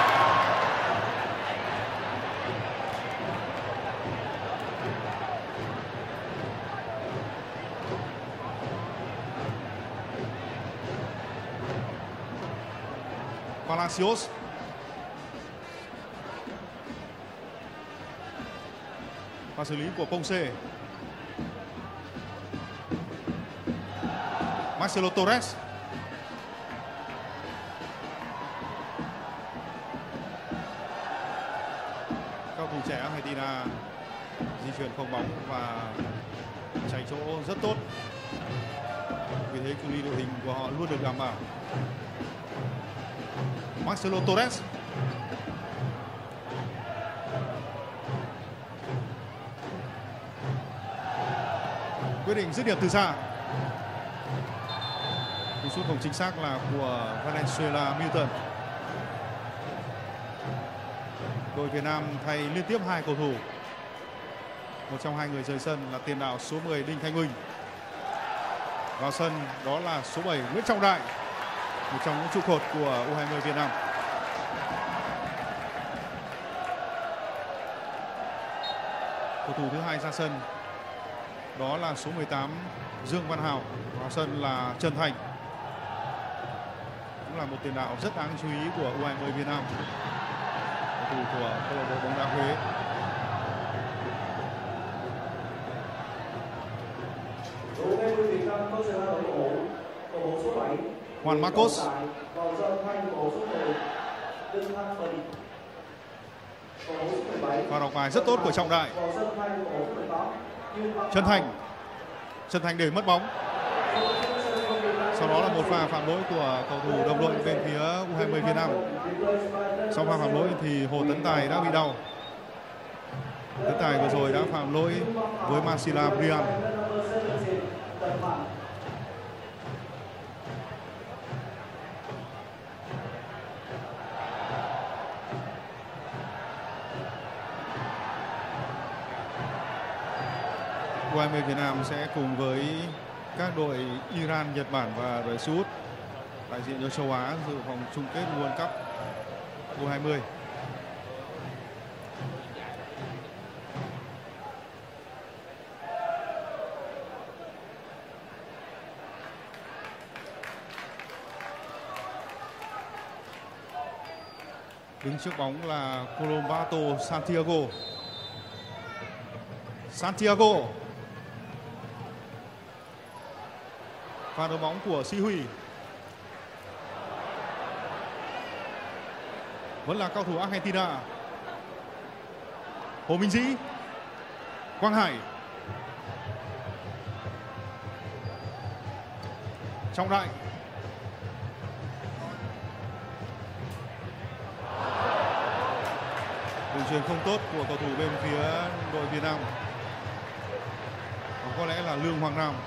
Palacios. Pha xử lý của Ponce. Marcelo Torres. Các cầu thủ trẻ Argentina di chuyển không bóng và chạy chỗ rất tốt. Vì thế cự ly đội hình của họ luôn được đảm bảo. Marcelo Torres. Quyết định dứt điểm từ xa. Cú sút không chính xác là của Venezuela Milton. Đội Việt Nam thay liên tiếp 2 cầu thủ. Một trong 2 người rời sân là tiền đạo số 10 Đinh Thanh Huỳnh. Vào sân đó là số 7 Nguyễn Trọng Đại, một trong những trụ cột của U20 Việt Nam. Cầu thủ thứ 2 ra sân đó là số 18 Dương Văn Hào. Vào sân là Trần Thành, cũng là một tiền đạo rất đáng chú ý của U20 Việt Nam, cầu thủ của câu lạc bộ bóng đá Huế. Juan Marcos. Và đọc bài rất tốt của Trọng Đại. Trần Thành để mất bóng. Sau đó là một pha phạm lỗi của cầu thủ đồng đội bên phía U20 Việt Nam. Sau pha phạm lỗi thì Hồ Tấn Tài đã bị đau. Tấn Tài vừa rồi đã phạm lỗi với Marcelo Brian. U20 Việt Nam sẽ cùng với các đội Iran, Nhật Bản và Ả Rập Xê Út đại diện cho châu Á dự vòng chung kết World Cup U20. Đứng trước bóng là Colombato Santiago. Pha đấu bóng của Sĩ Huy. Vẫn là cầu thủ Argentina. Hồ Minh Dĩ. Quang Hải. Trọng Đại. Đường truyền không tốt của cầu thủ bên phía đội Việt Nam. Có lẽ là Lương Hoàng Nam.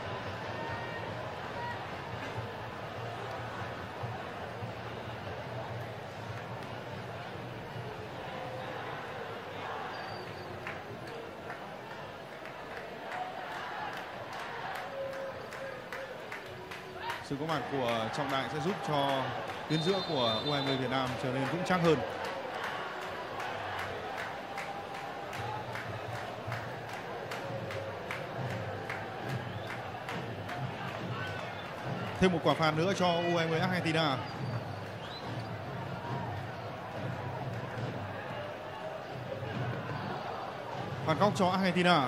Sự có mặt của Trọng Đại sẽ giúp cho tuyến giữa của U20 Việt Nam trở nên vững chắc hơn. Thêm một quả phạt nữa cho U20 Argentina. Phạt góc cho Argentina.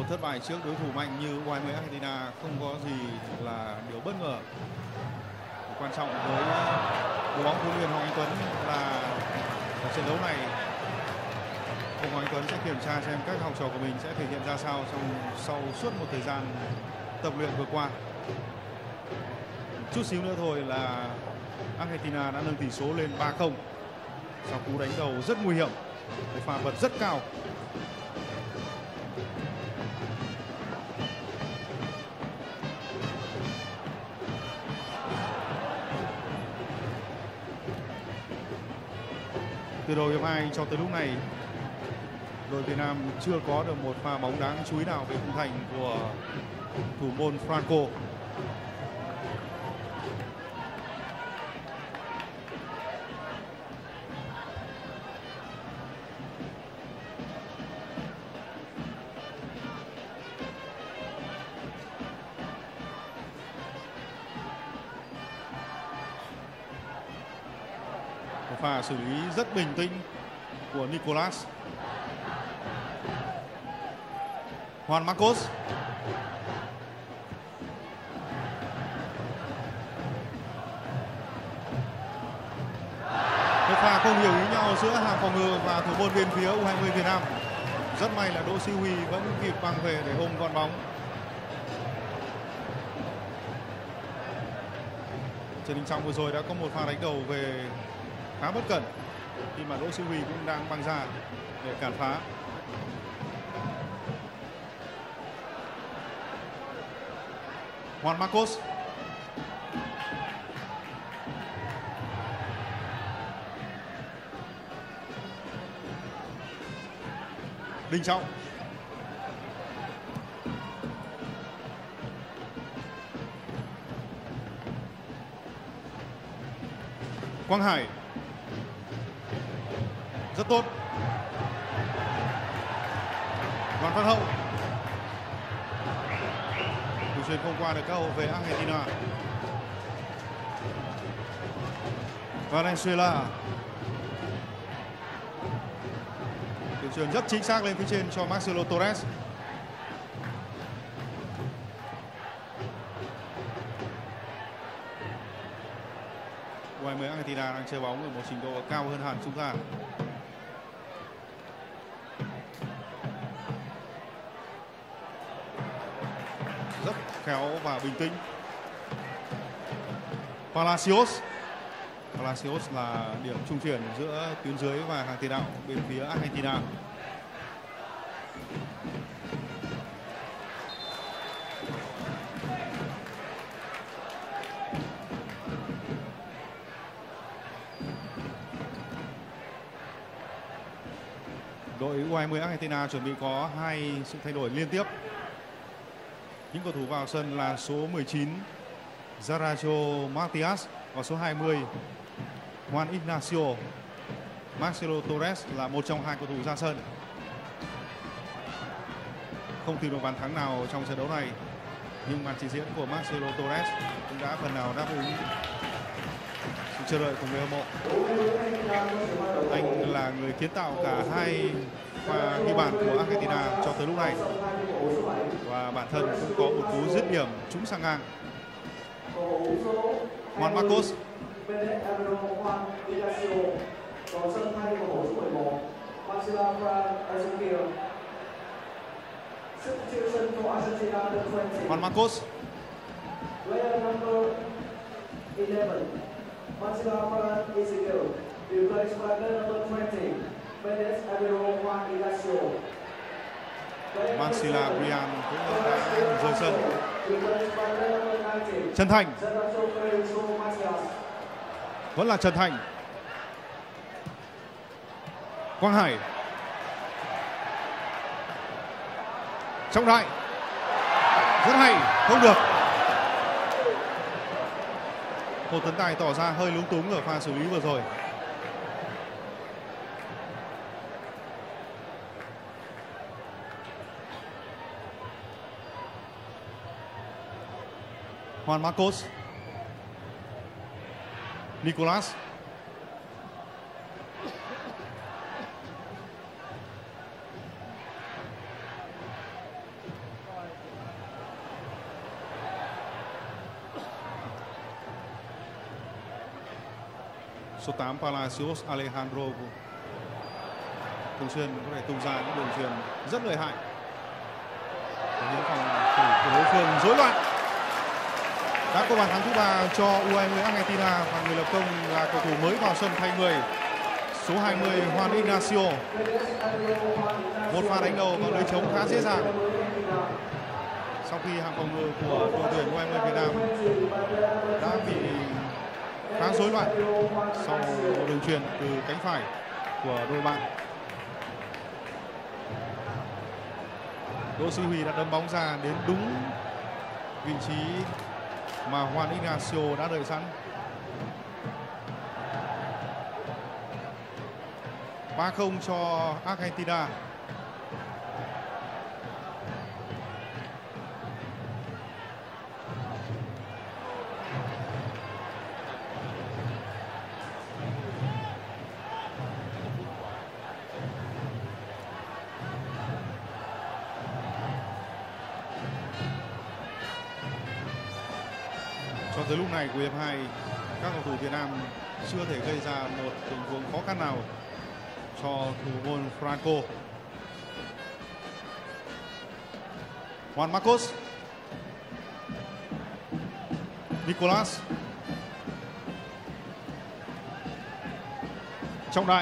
thất bại trước đối thủ mạnh như U20 Argentina không có gì là điều bất ngờ. Quan trọng với đội bóng huấn luyện Hoàng Anh Tuấn là ở trận đấu này ông Hoàng Anh Tuấn sẽ kiểm tra xem các học trò của mình sẽ thể hiện ra sao sau suốt một thời gian tập luyện vừa qua. Chút xíu nữa thôi là Argentina đã nâng tỷ số lên 3-0 sau cú đánh đầu rất nguy hiểm, một pha bật rất cao. Từ đầu hiệp 2 cho tới lúc này, đội Việt Nam chưa có được một pha bóng đáng chú ý nào về khung thành của thủ môn Franco. Một pha xử lý rất bình tĩnh của Nicolas. Juan Marcos. Một pha không hiểu ý nhau giữa hàng phòng ngự và thủ môn bên phía U20 Việt Nam. Rất may là Đỗ Sĩ Huy vẫn kịp băng về để ôm gọn bóng. Trận Đình Trọng vừa rồi đã có một pha đánh đầu về khá bất cẩn khi mà Đỗ Sĩ Huy cũng đang băng ra để cản phá. Juan Marcos. Đình Trọng. Quang Hải. Rất tốt. Đoàn Văn Hậu. Thủ chuyền không qua được các hậu vệ Argentina. Valenzuela. Thủ chuyền rất chính xác lên phía trên cho Marcelo Torres. U20 Argentina đang chơi bóng ở một trình độ cao hơn hẳn chúng ta. Rất khéo và bình tĩnh. Palacios. Palacios là điểm trung chuyển giữa tuyến dưới và hàng tiền đạo bên phía Argentina. Đội U20 Argentina chuẩn bị có 2 sự thay đổi liên tiếp. Những cầu thủ vào sân là số 19 Zaracho Matias và số 20 Juan Ignacio. Marcelo Torres là một trong 2 cầu thủ ra sân. Không tìm được bàn thắng nào trong trận đấu này, nhưng màn trình diễn của Marcelo Torres cũng đã phần nào đáp ứng sự chờ đợi của người hâm mộ. Anh là người kiến tạo cả 2 pha ghi bàn của Argentina cho tới lúc này, và bản thân cũng có một cú dứt điểm trúng sang ngang. Juan Marcos. Juan Marcos. Marcela Brian cũng đã rời sân. Trần Thành. Vẫn là Trần Thành. Quang Hải. Trọng Đại. Rất hay, không được. Hồ Tấn Tài tỏ ra hơi lúng túng ở pha xử lý vừa rồi. Juan Marcos. Nicolas. Số 8 Palacios Alejandro thường xuyên có thể tung ra những đường chuyền rất lợi hại. Những phòng thủ của đối phương rối loạn. Đã có bàn thắng thứ 3 cho U20 Argentina và người lập công là cầu thủ mới vào sân thay người, số 20 Juan Ignacio. Một pha đánh đầu vào lưới trống khá dễ dàng. Sau khi hàng phòng ngự của đội tuyển U20 Việt Nam đã bị khá rối loạn sau một đường chuyền từ cánh phải của đội bạn. Đỗ Sĩ Huy đã đâm bóng ra đến đúng vị trí mà Juan Ignacio đã đợi sẵn. 3-0 cho Argentina. Cho tới lúc này của hiệp 2, các cầu thủ Việt Nam chưa thể gây ra một tình huống khó khăn nào cho thủ môn Franco. Juan Marcos, Nicolas, Trọng Đại,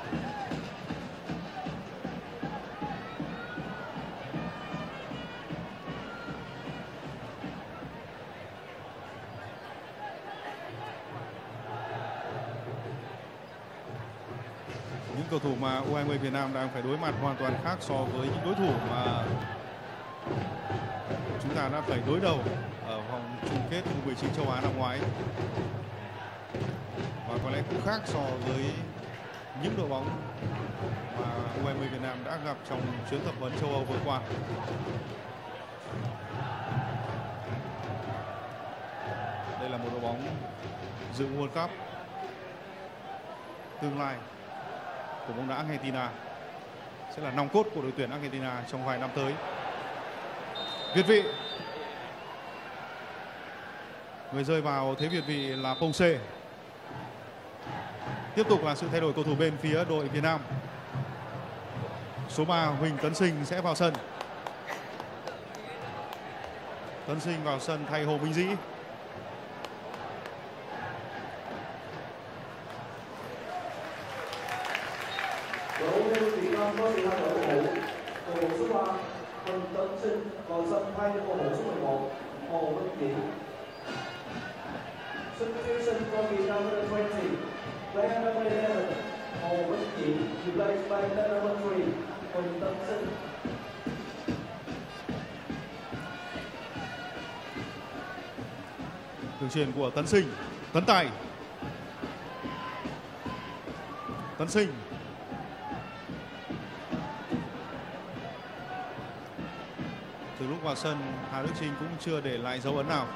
những cầu thủ mà U20 Việt Nam đang phải đối mặt hoàn toàn khác so với những đối thủ mà chúng ta đã phải đối đầu ở vòng chung kết U19 châu Á năm ngoái, và có lẽ cũng khác so với những đội bóng mà U20 Việt Nam đã gặp trong chuyến tập huấn châu Âu vừa qua. Đây là một đội bóng dự World Cup tương lai của bóng đá Argentina, sẽ là nòng cốt của đội tuyển Argentina trong vài năm tới. Việt vị, người rơi vào thế việt vị là Ponce. Tiếp tục là sự thay đổi cầu thủ bên phía đội Việt Nam. Số 3 Huỳnh Tấn Sinh sẽ vào sân. Tấn Sinh vào sân thay Hồ Minh Dĩ. có sự thay đổi cầu thủ số 3 Huỳnh Tấn Sinh vào sân thay cho cầu thủ số 11 Hồ Minh Dĩ. Substitution for Vietnam number 20, player number 11 Hồ Minh Dĩ, replaced by player number 3 Huỳnh Tấn Sinh. Đường chuyền của Tấn Sinh, Tấn Tài, Tấn Sinh, từ lúc vào sân Hà Đức Chinh cũng chưa để lại dấu ấn nào.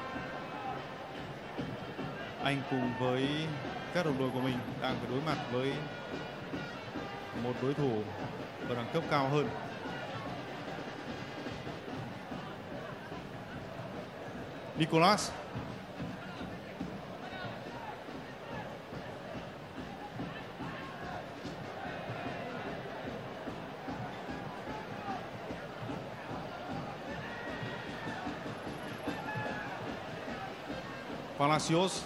Anh cùng với các đồng đội của mình đang phải đối mặt với một đối thủ ở đẳng cấp cao hơn. Nicolas, Palacios.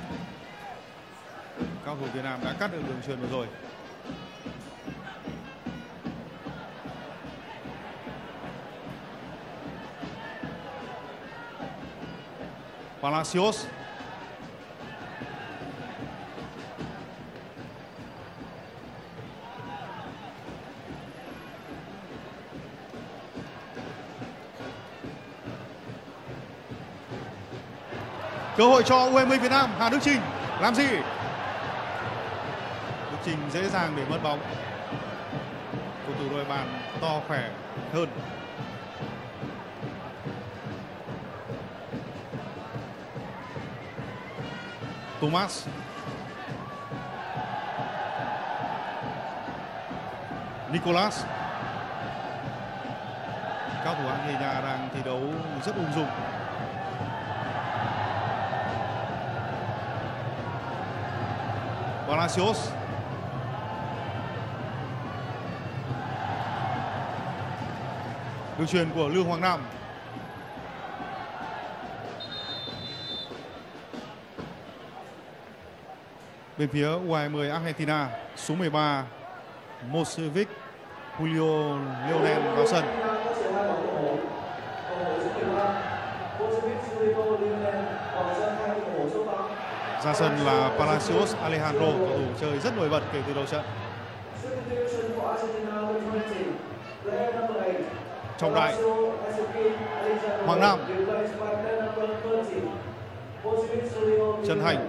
Các cầu thủ Việt Nam đã cắt được đường chuyền vừa rồi. Palacios, cơ hội cho U20 Việt Nam. Hà Đức Chinh làm gì? Đức Chinh dễ dàng để mất bóng. Cầu thủ đội bạn to khỏe hơn. Thomas, Nicolas. Các cầu thủ Argentina đang thi đấu rất ung dung. Palacios. Đường chuyền của Lương Hoàng Nam. Bên phía U20 Argentina, số 13 Mosevic Julio Leonel vào sân. Ra sân là Palacios Alejandro, cầu thủ chơi rất nổi bật kể từ đầu trận. Trọng Đại, Hoàng Nam, Trần Thành.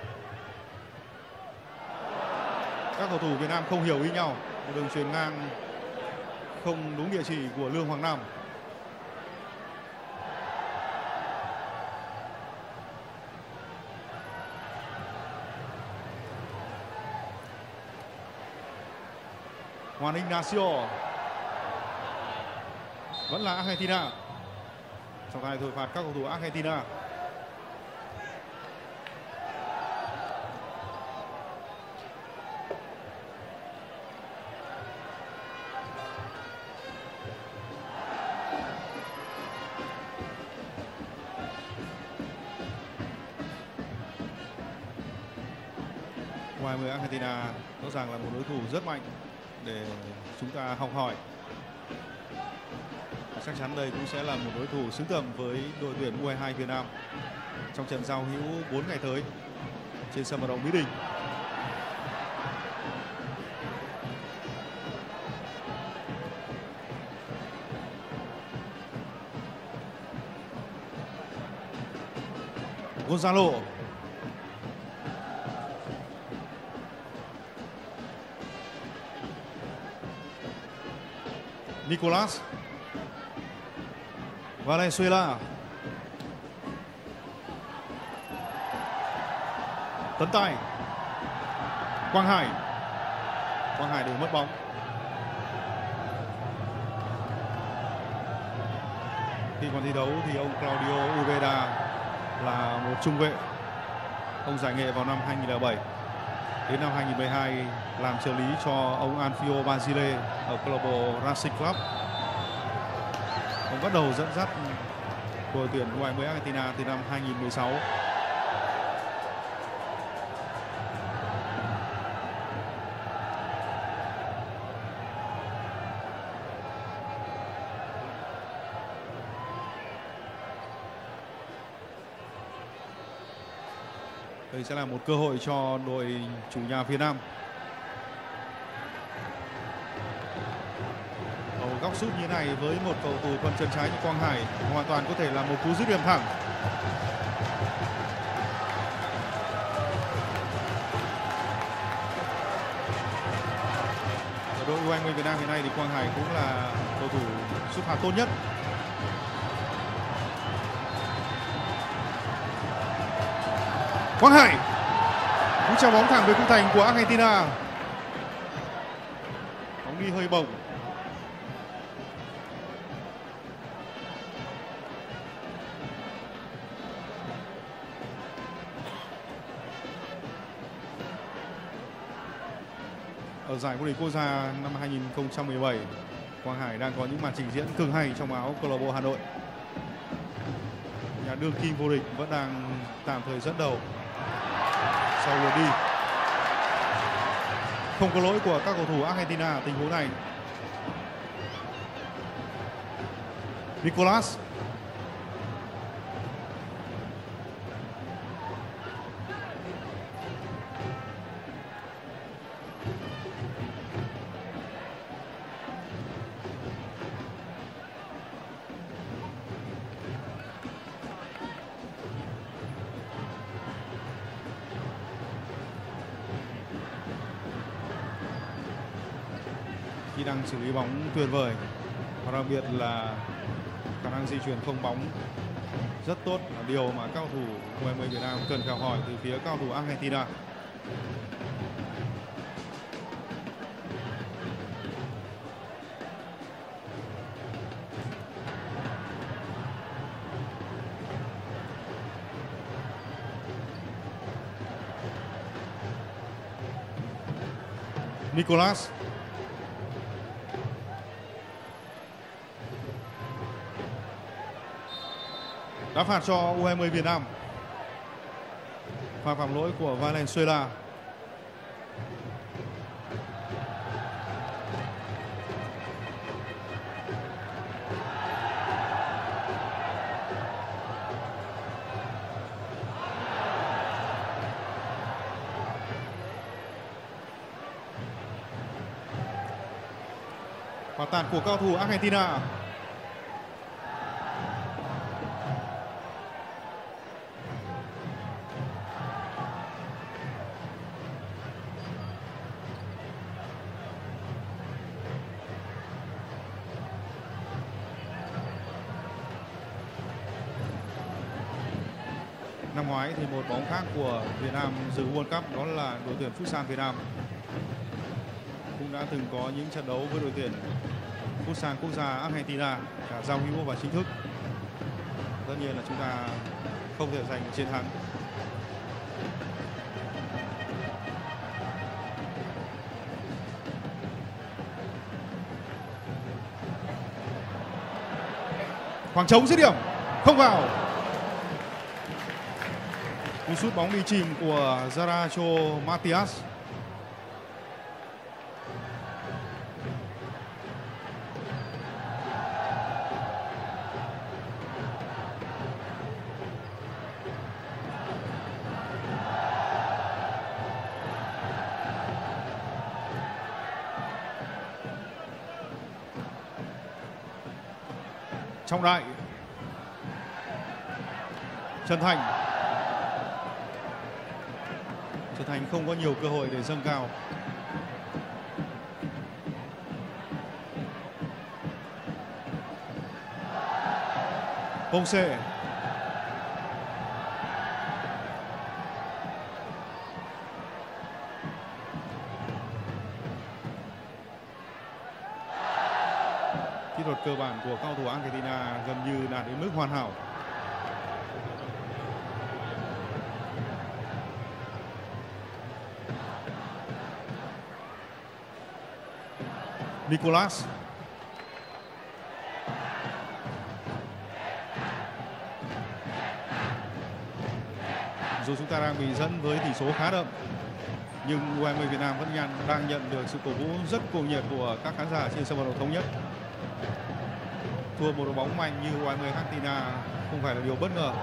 Các cầu thủ Việt Nam không hiểu ý nhau. Một đường chuyền ngang không đúng địa chỉ của Lương Hoàng Nam. Juan Ignacio. Vẫn là Argentina. Trọng tài thổi phạt các cầu thủ Argentina. U20 Argentina rõ ràng là một đối thủ rất mạnh để chúng ta học hỏi. Chắc chắn đây cũng sẽ là một đối thủ xứng tầm với đội tuyển U22 Việt Nam trong trận giao hữu 4 ngày tới trên sân vận động Mỹ Đình. Gonzalo. Nicolas Valenzuela. Tấn Tài. Quang Hải. Quang Hải để mất bóng. Khi còn thi đấu thì ông Claudio Ubeda là một trung vệ. Ông giải nghệ vào năm 2007. Đến năm 2012 làm trợ lý cho ông Anfio Basile ở câu lạc bộ Racing Club. Ông bắt đầu dẫn dắt đội tuyển U20 Argentina từ năm 2016. Đây sẽ là một cơ hội cho đội chủ nhà Việt Nam. Ở góc sút như này với một cầu thủ thuận chân trái như Quang Hải hoàn toàn có thể là một cú dứt điểm thẳng. Ở đội U20 Việt Nam hiện nay thì Quang Hải cũng là cầu thủ sút phạt tốt nhất. Quang Hải cú chào bóng thẳng về khung thành của Argentina. Bóng đi hơi bổng. Ở giải vô địch quốc gia năm 2017, Quang Hải đang có những màn trình diễn cực hay trong áo câu lạc bộ Hà Nội. Nhà đương kim vô địch vẫn đang tạm thời dẫn đầu sau lượt đi. Không có lỗi của các cầu thủ Argentina tình huống này. Nicolas. Kỹ năng xử lý bóng tuyệt vời và đặc biệt là khả năng di chuyển không bóng rất tốt, là điều mà các cầu thủ U20 Việt Nam cần phải học hỏi từ phía các cầu thủ Argentina. Nicolas. Đá phạt cho U20 Việt Nam. Pha phạm lỗi của Valenzuela. Quả tạt của cao thủ Argentina. Năm ngoái thì một bóng khác của Việt Nam dự World Cup đó là đội tuyển Futsal Việt Nam cũng đã từng có những trận đấu với đội tuyển Futsal quốc gia Argentina, cả giao hữu và chính thức. Tất nhiên là chúng ta không thể giành chiến thắng. Khoảng trống dứt điểm không vào. Cú sút bóng đi chìm của Zaracho Matias. Trọng Đại. Trần Thành. Trần Thành không có nhiều cơ hội để dâng cao. Ponce. Kỹ thuật cơ bản của cao thủ Argentina gần như đạt đến mức hoàn hảo. Nicolas. Dù chúng ta đang bị dẫn với tỷ số khá đậm, nhưng U20 Việt Nam vẫn đang nhận được sự cổ vũ rất cuồng nhiệt của các khán giả trên sân vận động Thống Nhất. Thua một đội bóng mạnh như U20 Argentina không phải là điều bất ngờ.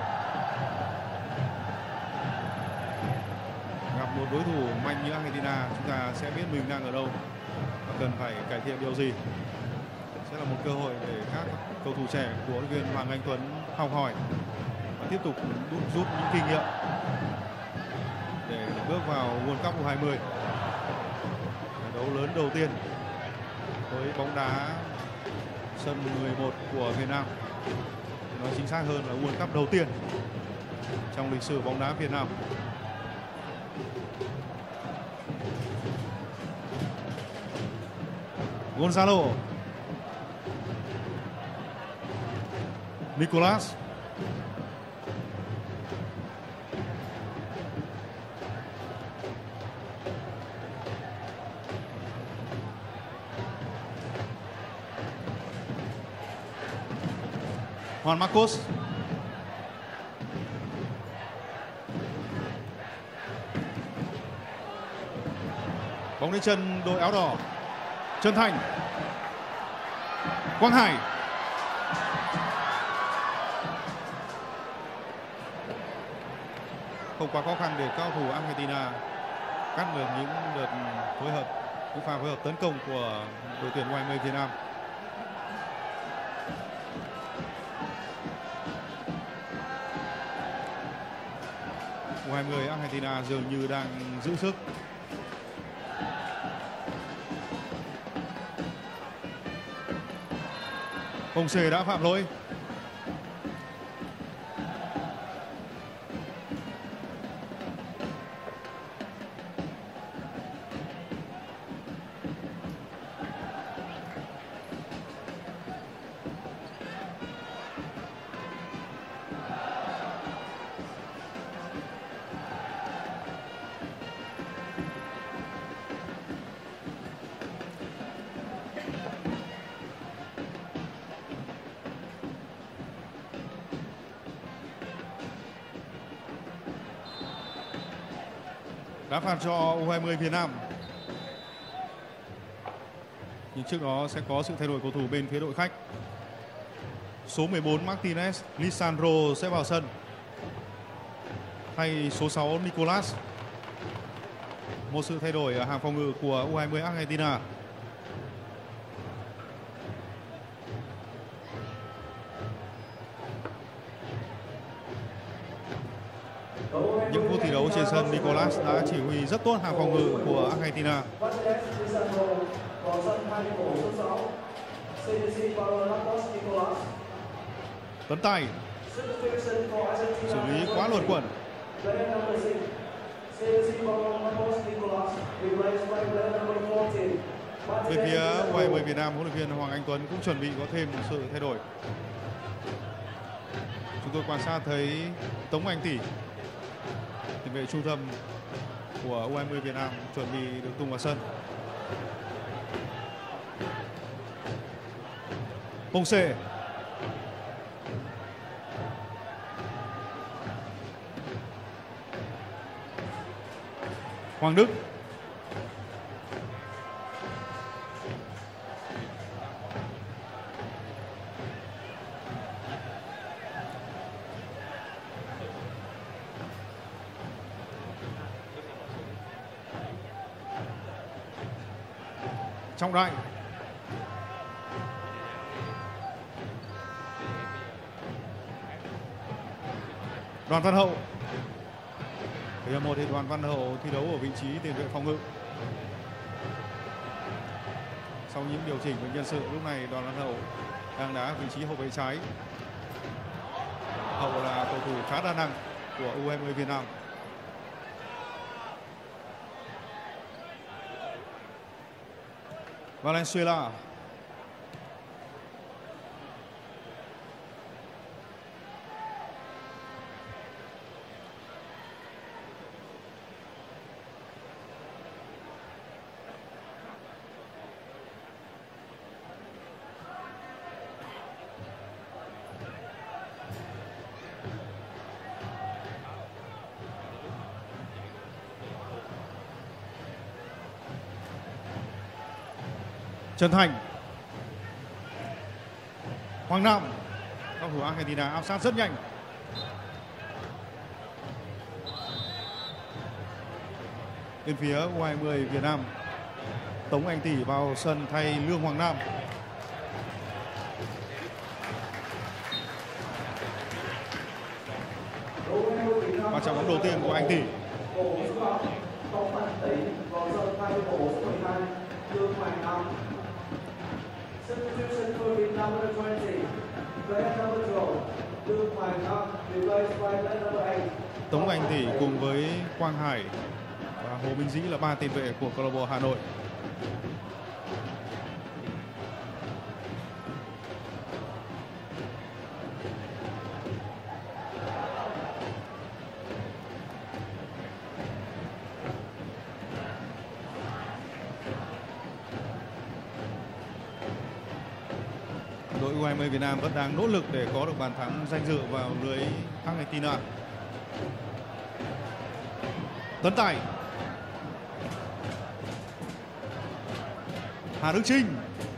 Gặp một đối thủ mạnh như Argentina, chúng ta sẽ biết mình đang ở đâu và cần phải cải thiện điều gì. Sẽ là một cơ hội để các cầu thủ trẻ của huấn luyện viên Hoàng Anh Tuấn học hỏi và tiếp tục rút những kinh nghiệm để bước vào World Cup U20. Giải đấu lớn đầu tiên với bóng đá sân 11 của Việt Nam, nói chính xác hơn là World Cup đầu tiên trong lịch sử bóng đá Việt Nam. Gonzalo. Nicolas. Juan Marcos. Bóng đến chân đội áo đỏ. Trần Thành. Quang Hải. Không quá khó khăn để cao thủ Argentina cắt được những đợt phối hợp, những pha phối hợp tấn công của đội tuyển U20 Việt Nam. U20 Argentina dường như đang giữ sức. Ponce đã phạm lỗi. Đá phạt cho U20 Việt Nam. Nhưng trước đó sẽ có sự thay đổi cầu thủ bên phía đội khách. Số 14 Martinez Lisandro sẽ vào sân thay số 6 Nicolas. Một sự thay đổi ở hàng phòng ngự của U20 Argentina. Những phút thi đấu trên sân, Nicolas đã chỉ huy rất tốt hàng phòng ngự của Argentina. Tấn tay, xử lý quá luồn quẩn. Về phía U20 Việt Nam, huấn luyện viên Hoàng Anh Tuấn cũng chuẩn bị có thêm một sự thay đổi. Chúng tôi quan sát thấy Tống Anh Tỷ, tiền vệ trung tâm của U20 Việt Nam, chuẩn bị được tung vào sân. Ponce, Hoàng Đức, Trọng Đại, Đoàn Văn Hậu. Hiệp 1 thì Đoàn Văn Hậu thi đấu ở vị trí tiền vệ phòng ngự. Sau những điều chỉnh về nhân sự, lúc này Đoàn Văn Hậu đang đá vị trí hậu vệ trái. Hậu là cầu thủ khá đa năng của U20 Việt Nam. Valenzuela, Trần Thành, Hoàng Nam. Cầu thủ Argentina áp sát rất nhanh. Bên phía U20 Việt Nam, Tống Anh Tỷ vào sân thay Lương Hoàng Nam. Và trận bóng đầu tiên của Anh Tỷ. Substitution for Vietnam number 20. Player number 12, Lương Hoàng Nam, replaced by player number 8. Tống Anh Tỷ cùng với Quang Hải và Hồ Minh Dĩ là 3 tiền vệ của câu lạc bộ Hà Nội. Đội U20 Việt Nam vẫn đang nỗ lực để có được bàn thắng danh dự vào lưới Argentina. Tấn tài, Hà Đức Chinh,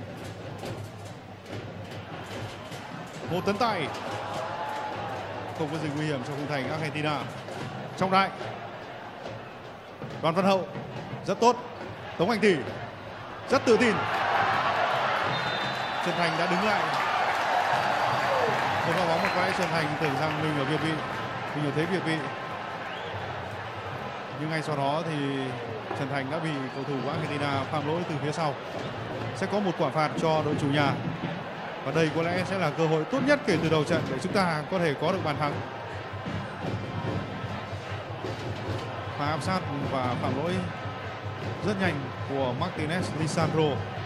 một tấn tài, không có gì nguy hiểm cho khung thành Argentina. Trọng Đại, Đoàn Văn Hậu rất tốt. Tống Anh Tỷ rất tự tin. Trần Thành đã đứng lại. Một pha bóng một cái, Trần Thành tưởng rằng mình ở việt vị, mình ở thế việt vị. Nhưng ngay sau đó thì Trần Thành đã bị cầu thủ của Argentina phạm lỗi từ phía sau. Sẽ có một quả phạt cho đội chủ nhà. Và đây có lẽ sẽ là cơ hội tốt nhất kể từ đầu trận để chúng ta có thể có được bàn thắng. Pha áp sát và phạm lỗi rất nhanh của Martinez Lisandro.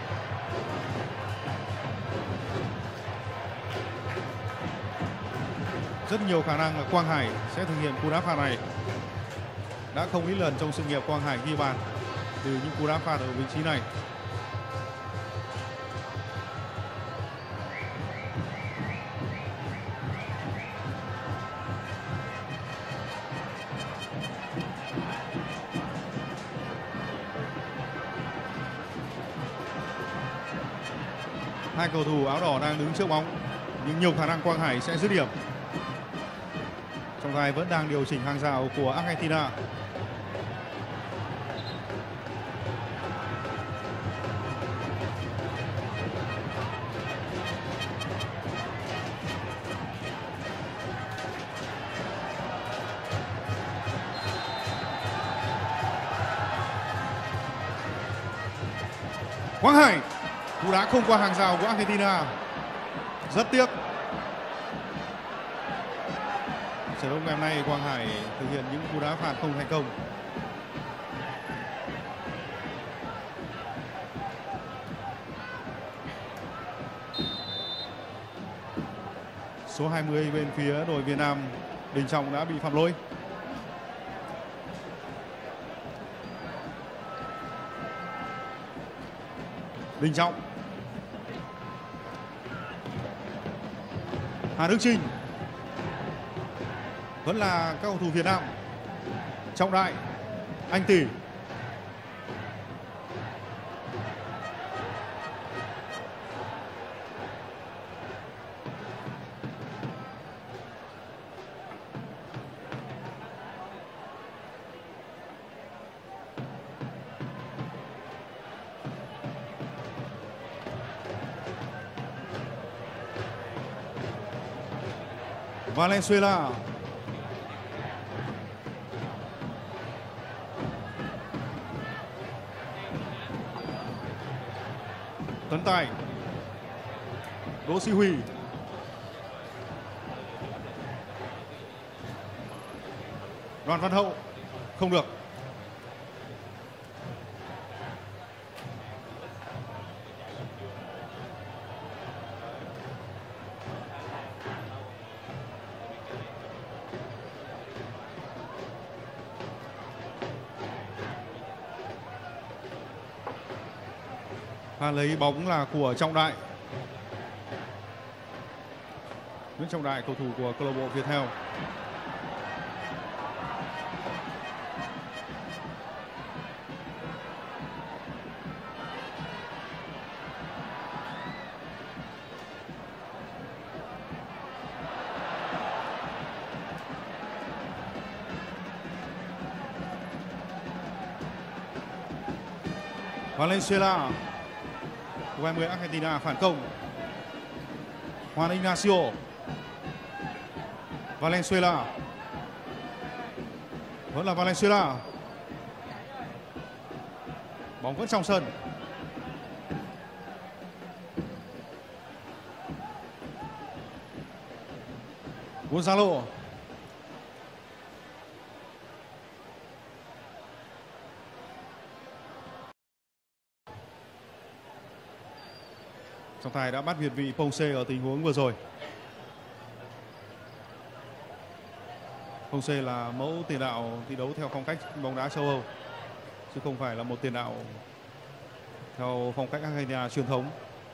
Rất nhiều khả năng là Quang Hải sẽ thực hiện cú đá phạt này. Đã không ít lần trong sự nghiệp Quang Hải ghi bàn từ những cú đá phạt ở vị trí này. Hai cầu thủ áo đỏ đang đứng trước bóng nhưng nhiều khả năng Quang Hải sẽ dứt điểm. Trọng tài vẫn đang điều chỉnh hàng rào của Argentina. Quang Hải, cú đá không qua hàng rào của Argentina. Rất tiếc. Trận đấu ngày hôm nay Quang Hải thực hiện những cú đá phạt không thành công. Số 20 bên phía đội Việt Nam, Đình Trọng đã bị phạm lỗi. Đình Trọng, Hà Đức Chinh, vẫn là các cầu thủ Việt Nam. Trọng Đại, Anh Tỷ, Valenzuela, Tấn Tài, Đỗ Sĩ Huy, Đoàn Văn Hậu, không được. Pha lấy bóng là của Trọng Đại. Nguyễn Trọng Đại, cầu thủ của câu lạc bộ Viettel. Valenzuela, U20 Argentina phản công. Juan Ignacio, Valenzuela, vẫn là Valenzuela. Bóng vẫn trong sân. Gonzalo, trọng tài đã bắt việt vị Ponce ở tình huống vừa rồi. Ponce là mẫu tiền đạo thi đấu theo phong cách bóng đá châu Âu, chứ không phải là một tiền đạo theo phong cách Argentina truyền thống.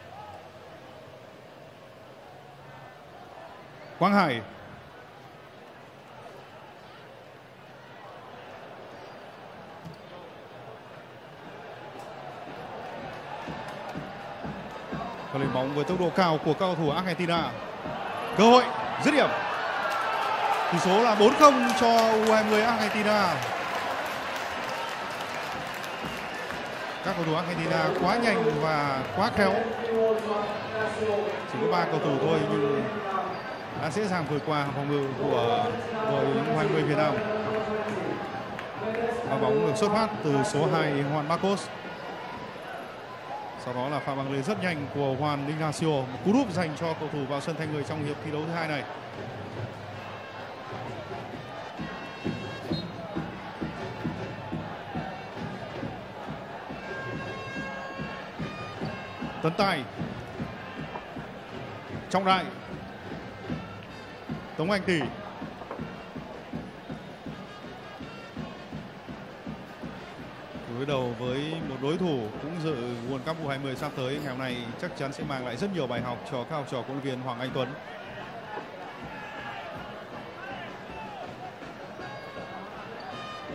Quang Hải, lên bóng với tốc độ cao của các cầu thủ Argentina. Cơ hội dứt điểm. Tỷ số là 4-0 cho U20 Argentina. Các cầu thủ Argentina quá nhanh và quá khéo. Chỉ có 3 cầu thủ thôi nhưng đã dễ dàng vượt qua phòng ngự của đội U20 Việt Nam. Và bóng được xuất phát từ số 2 Juan Marcos. Sau đó là pha băng lên rất nhanh của Juan Ignacio, một cú đúp dành cho cầu thủ vào sân thay người trong hiệp thi đấu thứ hai này. Tấn Tài, Trọng Đại, Tống Anh Tỷ, đối đầu với một đối thủ cũng dự World Cup U20 sắp tới ngày hôm nay chắc chắn sẽ mang lại rất nhiều bài học cho các học trò huấn luyện viên Hoàng Anh Tuấn.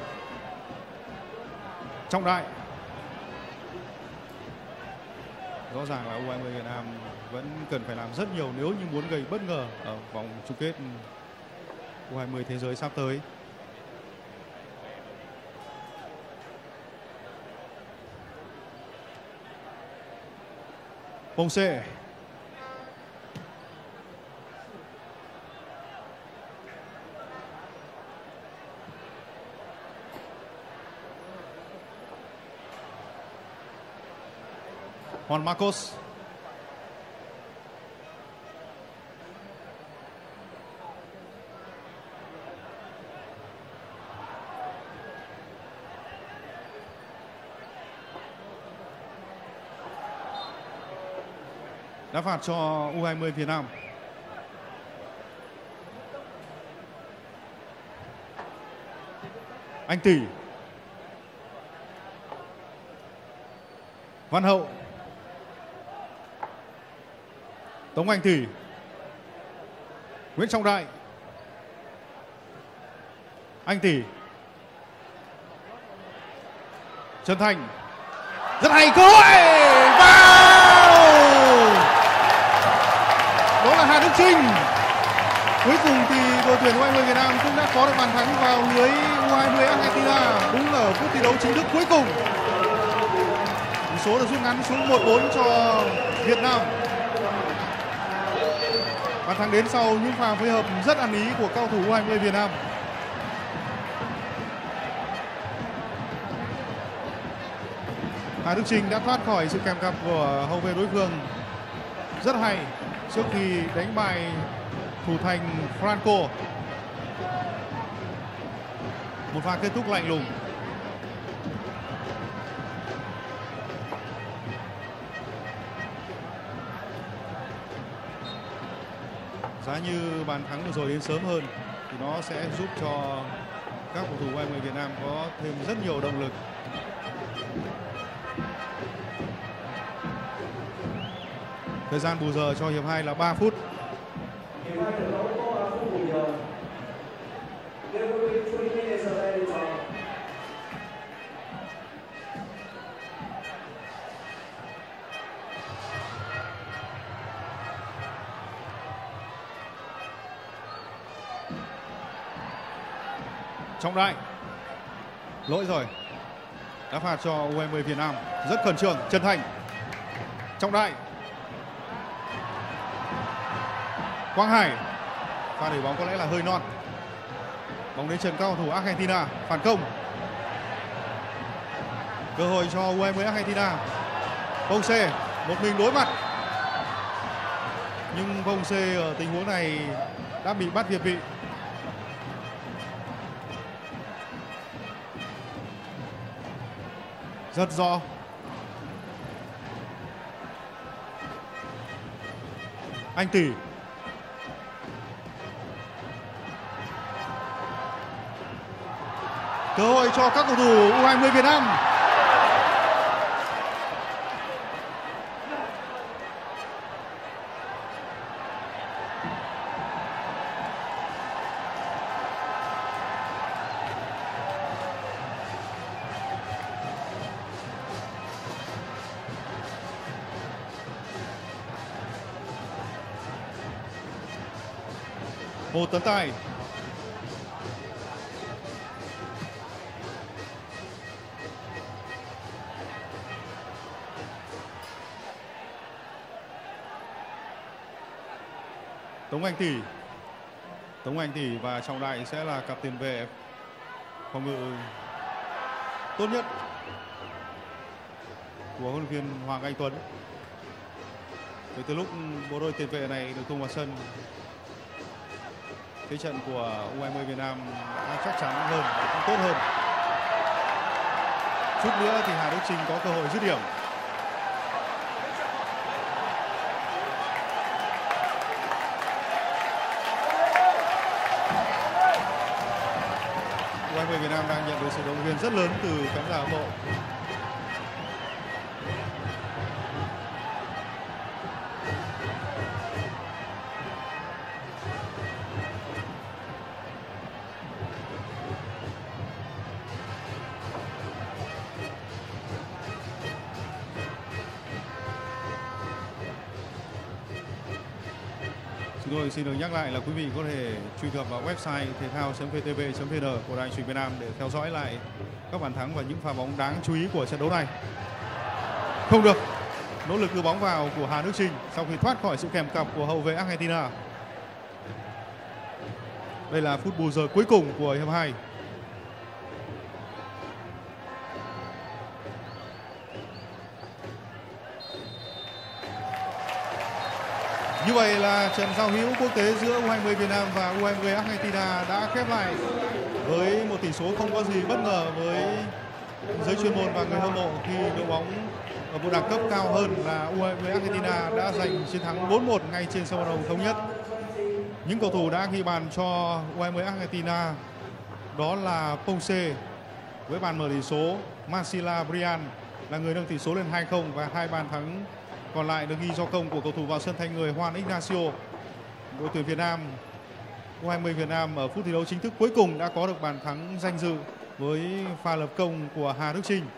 Trọng Đại, Rõ ràng là U20 Việt Nam vẫn cần phải làm rất nhiều nếu như muốn gây bất ngờ ở vòng chung kết U20 thế giới sắp tới. Ponce. Juan Marcos. Đá phạt cho U20 Việt Nam. Anh Tỷ. Văn Hậu. Tống Anh Tỷ. Nguyễn Trọng Đại. Anh Tỷ. Trần Thành. Rất hay, cơ hội vào. Đó là Hà Đức Chinh. Cuối cùng thì đội tuyển U20 Việt Nam cũng đã có được bàn thắng vào lưới U20 Argentina đúng ở phút thi đấu chính thức cuối cùng. Tỷ số được rút ngắn xuống 1-4 cho Việt Nam. Bàn thắng đến sau những pha phối hợp rất ăn ý của cầu thủ U20 Việt Nam. Hà Đức Chinh đã thoát khỏi sự kèm cặp của hậu vệ đối phương rất hay trước khi đánh bại thủ thành Franco. Một pha kết thúc lạnh lùng. Giá như bàn thắng vừa rồi đến sớm hơn thì nó sẽ giúp cho các cầu thủ U20 Việt Nam có thêm rất nhiều động lực. Thời gian bù giờ cho hiệp 2 là 3 phút. Hiệp 2 trận đấu có 3 phút bù giờ. There will be 3 minutes of added time. Trọng Đại. Lỗi rồi. Đá phạt cho U20 Việt Nam. Rất khẩn trương. Trần Thành. Trọng Đại. Quang Hải. Pha đẩy bóng có lẽ là hơi non. Bóng đến chân cao thủ Argentina. Phản công. Cơ hội cho U20 Argentina. Ponce một mình đối mặt. Nhưng Ponce ở tình huống này đã bị bắt việt vị. Rất rõ. Anh Tỷ. Cơ hội cho các cầu thủ U20 Việt Nam. Hồ Tấn Tài. Tống Anh Tỷ. Tống Anh Tỷ và Trọng Đại sẽ là cặp tiền vệ phòng ngự tốt nhất của huấn luyện viên Hoàng Anh Tuấn. Từ lúc bộ đôi tiền vệ này được tung vào sân, thế trận của U20 Việt Nam đã chắc chắn hơn, tốt hơn. Chút nữa thì Hà Đức Chinh có cơ hội dứt điểm. U20 Việt Nam đang nhận được sự động viên rất lớn từ khán giả hâm mộ. Rồi xin được nhắc lại là quý vị có thể truy cập vào website thể thao.vtv.vn của Đài Truyền Việt Nam để theo dõi lại các bàn thắng và những pha bóng đáng chú ý của trận đấu này. Không được. Nỗ lực đưa bóng vào của Hà Đức Chinh sau khi thoát khỏi sự kèm cặp của hậu vệ Argentina. Đây là phút bù giờ cuối cùng của hiệp 2. Như vậy là trận giao hữu quốc tế giữa U20 Việt Nam và U20 Argentina đã khép lại với một tỷ số không có gì bất ngờ với giới chuyên môn và người hâm mộ khi đội bóng ở một đẳng cấp cao hơn là U20 Argentina đã giành chiến thắng 4-1 ngay trên sân vận động Thống Nhất. Những cầu thủ đã ghi bàn cho U20 Argentina đó là Ponce với bàn mở tỷ số, Marcela Brian là người nâng tỷ số lên 2-0 và 2 bàn thắng còn lại được ghi do công của cầu thủ vào sân thay người Juan Ignacio. Đội tuyển Việt Nam, U20 Việt Nam ở phút thi đấu chính thức cuối cùng đã có được bàn thắng danh dự với pha lập công của Hà Đức Chinh.